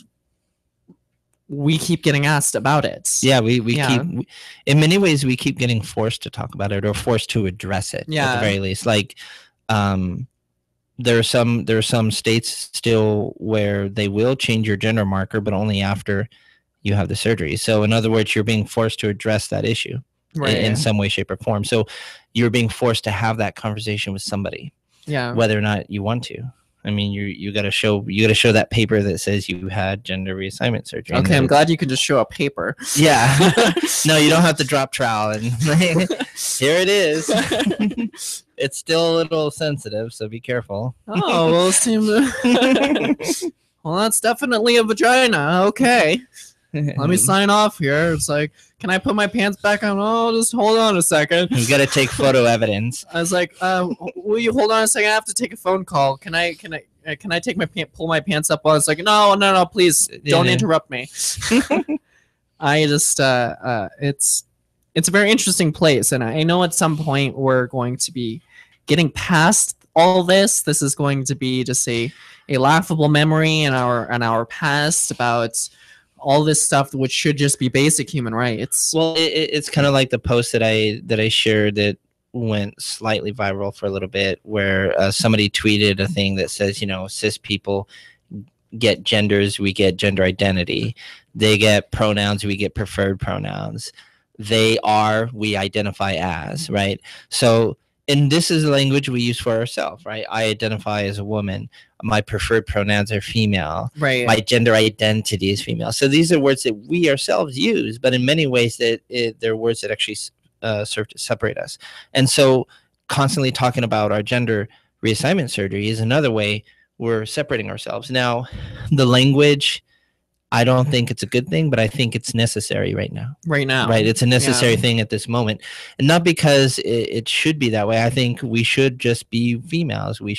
we keep getting asked about it. Yeah, we keep, in many ways, we keep getting forced to talk about it or forced to address it. Yeah. At the very least, like there are some states still where they will change your gender marker, but only after you have the surgery. So in other words, you're being forced to address that issue in some way, shape, or form. So you're being forced to have that conversation with somebody, whether or not you want to. I mean, you got to show that paper that says you had gender reassignment surgery. Okay, I'm glad you can just show a paper. Yeah. No, you don't have to drop trowel and here it is. It's still a little sensitive, so be careful. Oh, well, it seems well, that's definitely a vagina. Okay. Let me sign off here. It's like, can I put my pants back on? Oh, just hold on a second. You got to take photo evidence. I was like, will you hold on a second? I have to take a phone call. Can I take my pull my pants up? I was like, no, please don't interrupt me. I just, it's a very interesting place, and I know at some point we're going to be getting past all this. This is going to be just a laughable memory in our past about all this stuff, which should just be basic human rights. Well, it's kind of like the post that I shared that went slightly viral for a little bit, where somebody tweeted a thing that says, you know, cis people get genders, we get gender identity. They get pronouns, we get preferred pronouns. They are, we identify as, right? So, and this is the language we use for ourselves, right? I identify as a woman. My preferred pronouns are female. Right. My gender identity is female. So these are words that we ourselves use, but in many ways they're words that actually serve to separate us. And so constantly talking about our gender reassignment surgery is another way we're separating ourselves. Now, the language, I don't think it's a good thing, but I think it's necessary right now. Right. It's a necessary thing at this moment. And not because it should be that way. I think we should just be females. We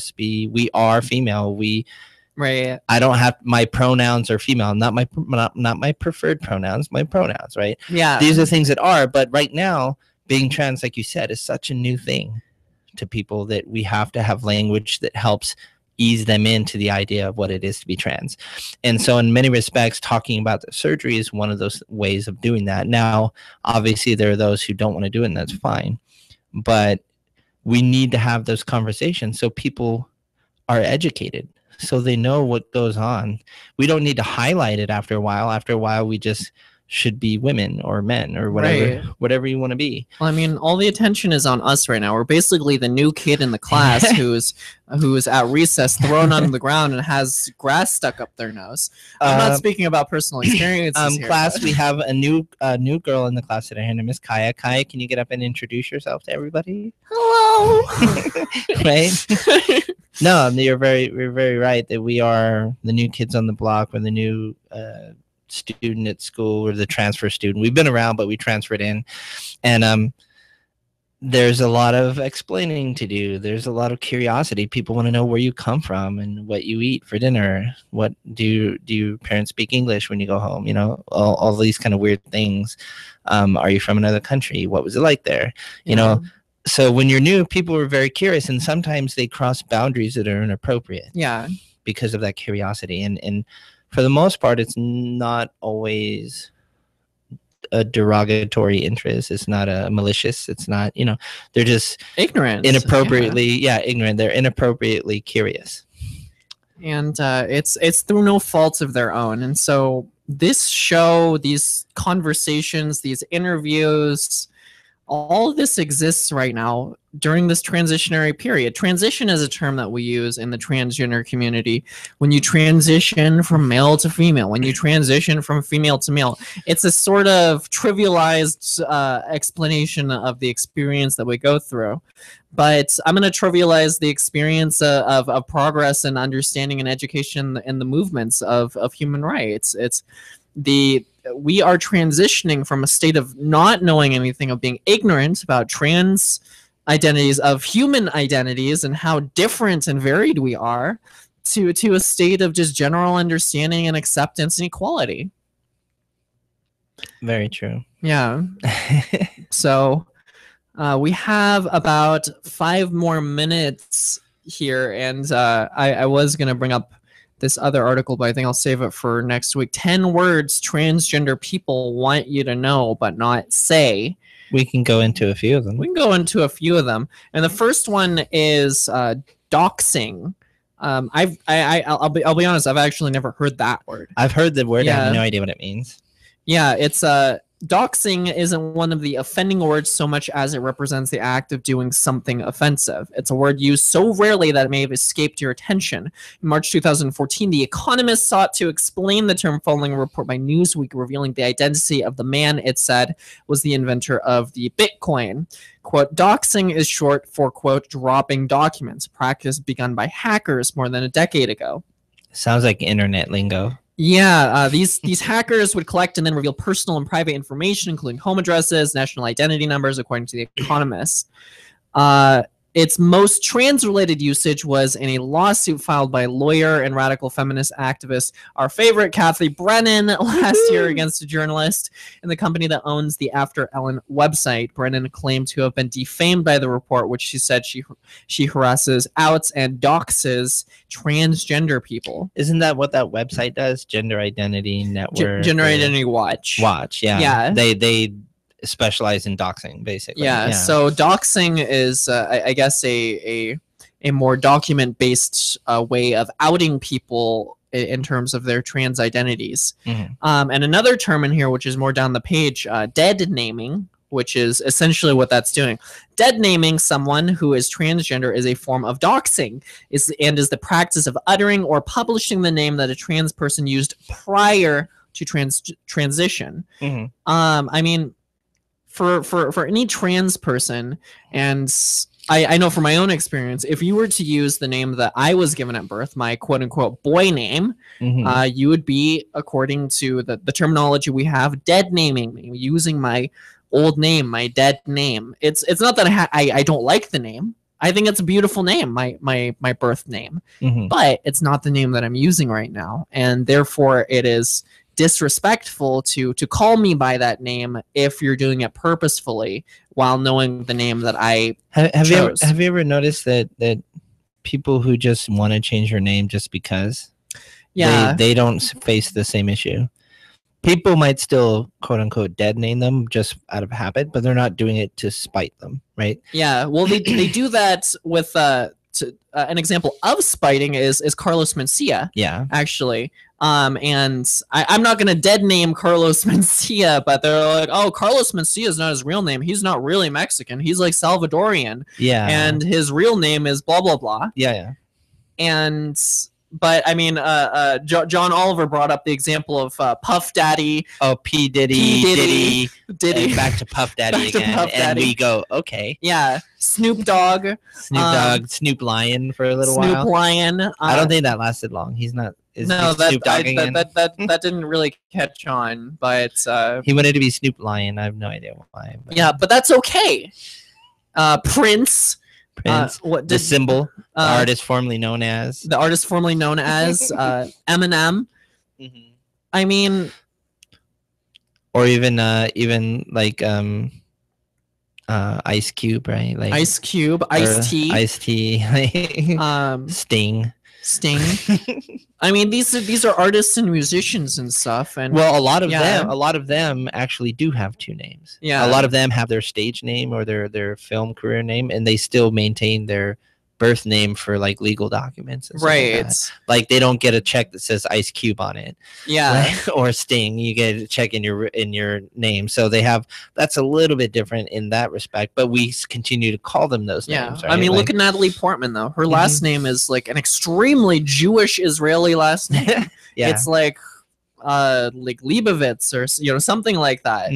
are female. Right. I don't have, my pronouns are female, not my preferred pronouns, my pronouns, right? Yeah. These are things that are, but right now, being trans, like you said, is such a new thing to people that we have to have language that helps ease them into the idea of what it is to be trans. And so in many respects, talking about the surgery is one of those ways of doing that. Now, obviously, there are those who don't want to do it, and that's fine. But we need to have those conversations so people are educated, so they know what goes on. We don't need to highlight it after a while. After a while, we just should be women or men or whatever you want to be. Well, I mean, all the attention is on us right now. We're basically the new kid in the class who's at recess thrown on the ground and has grass stuck up their nose. I'm not speaking about personal experiences here, class, we have a new girl in the class today. Her name is Kaiya. Kaiya, can you get up and introduce yourself to everybody? Hello. Right? No, you're very right that we are the new kids on the block. We're the new student at school, or the transfer student. We've been around, but we transferred in, and there's a lot of explaining to do. There's a lot of curiosity. People want to know where you come from and what you eat for dinner. What do your parents speak English when you go home? You know, all these kind of weird things. Are you from another country? What was it like there? You know. So when you're new, people are very curious, and sometimes they cross boundaries that are inappropriate. Yeah. Because of that curiosity, and for the most part, it's not always a derogatory interest. It's not a malicious. It's not, they're just ignorant, inappropriately, ignorant. They're inappropriately curious. And it's through no fault of their own. And so this show, these conversations, these interviews, all of this exists right now during this transitionary period. Transition is a term that we use in the transgender community. When you transition from male to female, when you transition from female to male, it's a sort of trivialized explanation of the experience that we go through. But I'm going to trivialize the experience of progress and understanding and education and the movements of human rights. We are transitioning from a state of not knowing anything, of being ignorant about trans identities, of human identities, and how different and varied we are, to a state of just general understanding and acceptance and equality. Very true. Yeah. So we have about 5 more minutes here, and I was going to bring up this other article, but I think I'll save it for next week. 10 words transgender people want you to know but not say. We can go into a few of them. And the first one is doxing. I'll be honest, I've actually never heard that word. I've heard the word. I have no idea what it means. Yeah, it's doxing isn't one of the offending words so much as it represents the act of doing something offensive. It's a word used so rarely that it may have escaped your attention. In March 2014, The Economist sought to explain the term following a report by Newsweek revealing the identity of the man it said was the inventor of the Bitcoin. Quote, doxing is short for, quote, dropping documents, a practice begun by hackers more than a decade ago. Sounds like internet lingo. Yeah, these hackers would collect and then reveal personal and private information, including home addresses, national identity numbers, according to The Economist. Its most trans-related usage was in a lawsuit filed by lawyer and radical feminist activist, our favorite Kathy Brennan, last year against a journalist in the company that owns the After Ellen website. Brennan claimed to have been defamed by the report, which she said she harasses, outs, and doxes transgender people. Isn't that what that website does? Gender Identity Network. Gender Identity Watch. Yeah. Yeah. They specialize in doxing, basically. Yeah. So doxing is, I guess, a more document-based way of outing people in terms of their trans identities. Mm-hmm. And another term in here, which is more down the page, dead naming, which is essentially what that's doing. Dead naming someone who is transgender is a form of doxing, is the practice of uttering or publishing the name that a trans person used prior to transition. Mm-hmm. I mean, for any trans person, and I know from my own experience, if you were to use the name that I was given at birth, my quote-unquote boy name, Mm-hmm. You would be, according to the terminology we have, dead naming me, using my old name, my dead name. It's not that I don't like the name. I think it's a beautiful name, my birth name, Mm-hmm. but it's not the name that I'm using right now, and therefore it is disrespectful to call me by that name if you're doing it purposefully while knowing the name that I chose. Have you ever noticed that people who just want to change their name just because they don't face the same issue? People might still quote unquote dead name them just out of habit, but they're not doing it to spite them, right? Yeah, well they do that with an example of spiting is Carlos Mencia. Yeah, actually. And I'm not going to dead name Carlos Mencia, but they're like, oh, Carlos Mencia is not his real name. He's not really Mexican. He's like Salvadorian. Yeah. And his real name is blah, blah, blah. Yeah. And, but I mean, John Oliver brought up the example of Puff Daddy. Oh, P. Diddy. And back to Puff Daddy again. Puff and Daddy. we go, okay. Yeah. Snoop Dogg. Snoop Lion for a little while. Snoop Lion. I don't think that lasted long. He's not. That didn't really catch on, but he wanted to be Snoop Lion. I have no idea why. Yeah, but that's okay. Prince. The symbol, the artist formerly known as Eminem. Mm-hmm. I mean, or even like Ice Cube, right? Like Ice Cube, Ice-T, Sting. Sting. I mean, these are artists and musicians and stuff. And well, a lot of them actually do have two names. Yeah, a lot of them have their stage name or their film career name, and they still maintain their birth name for like legal documents and stuff right. Like they don't get a check that says Ice Cube on it. Yeah, right? Or Sting. You get a check in your name. So that's a little bit different in that respect. But we continue to call them those names. Right? I mean, look at Natalie Portman though. Her last name is like an extremely Jewish Israeli last name. Yeah, it's like Leibovitz or something like that.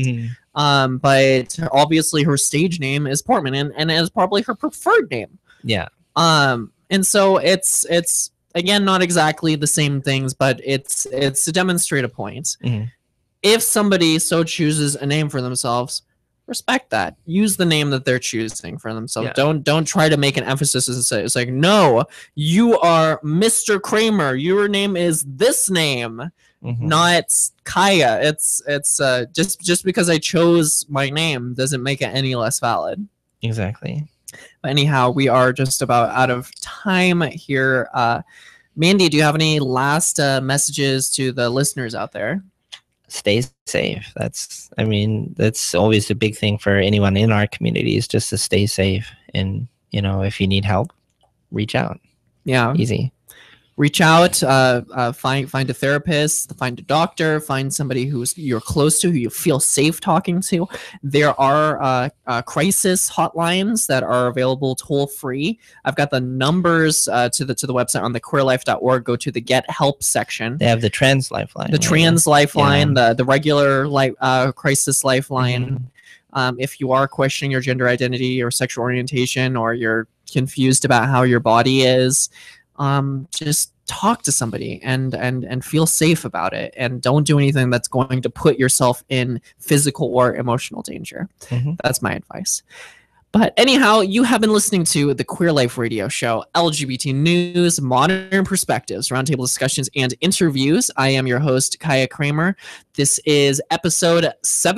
But obviously her stage name is Portman, and is probably her preferred name. Yeah. And so it's again not exactly the same things, but it's to demonstrate a point. If somebody so chooses a name for themselves, respect that. Use the name that they're choosing for themselves. Yeah. Don't try to make an emphasis and say it's like, no, you are Mr. Kramer. Your name is this name, not Kaiya. It's just because I chose my name doesn't make it any less valid. Exactly. But anyhow, we are just about out of time here. Mandy, do you have any last messages to the listeners out there? Stay safe. That's always a big thing for anyone in our community, is just to stay safe. And, if you need help, reach out. Yeah. Easy. Reach out, find a therapist, find a doctor, find somebody who's you're close to, who you feel safe talking to. There are crisis hotlines that are available toll free. I've got the numbers to the website on the queerlife.org. Go to the Get Help section. They have the Trans Lifeline. The Trans Lifeline, the regular crisis lifeline. If you are questioning your gender identity or sexual orientation, or you're confused about how your body is, just talk to somebody and feel safe about it, and don't do anything that's going to put yourself in physical or emotional danger. That's my advice. But anyhow, you have been listening to the Queer Life Radio Show, LGBT news, modern perspectives, roundtable discussions, and interviews. I am your host, Kaiya Kramer. This is episode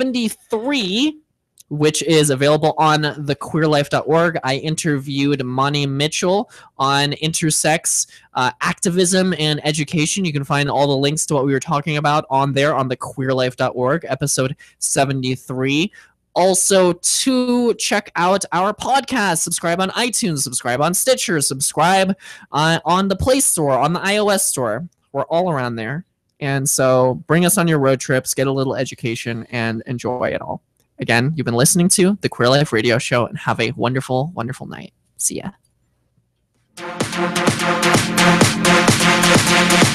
73, which is available on thequeerlife.org. I interviewed Mani Mitchell on intersex activism and education. You can find all the links to what we were talking about on there on thequeerlife.org, episode 73. Also, to check out our podcast, subscribe on iTunes, subscribe on Stitcher, subscribe on the Play Store, on the iOS store. We're all around there. And so bring us on your road trips, get a little education, and enjoy it all. Again, you've been listening to the Queer Life Radio Show, and have a wonderful, wonderful night. See ya.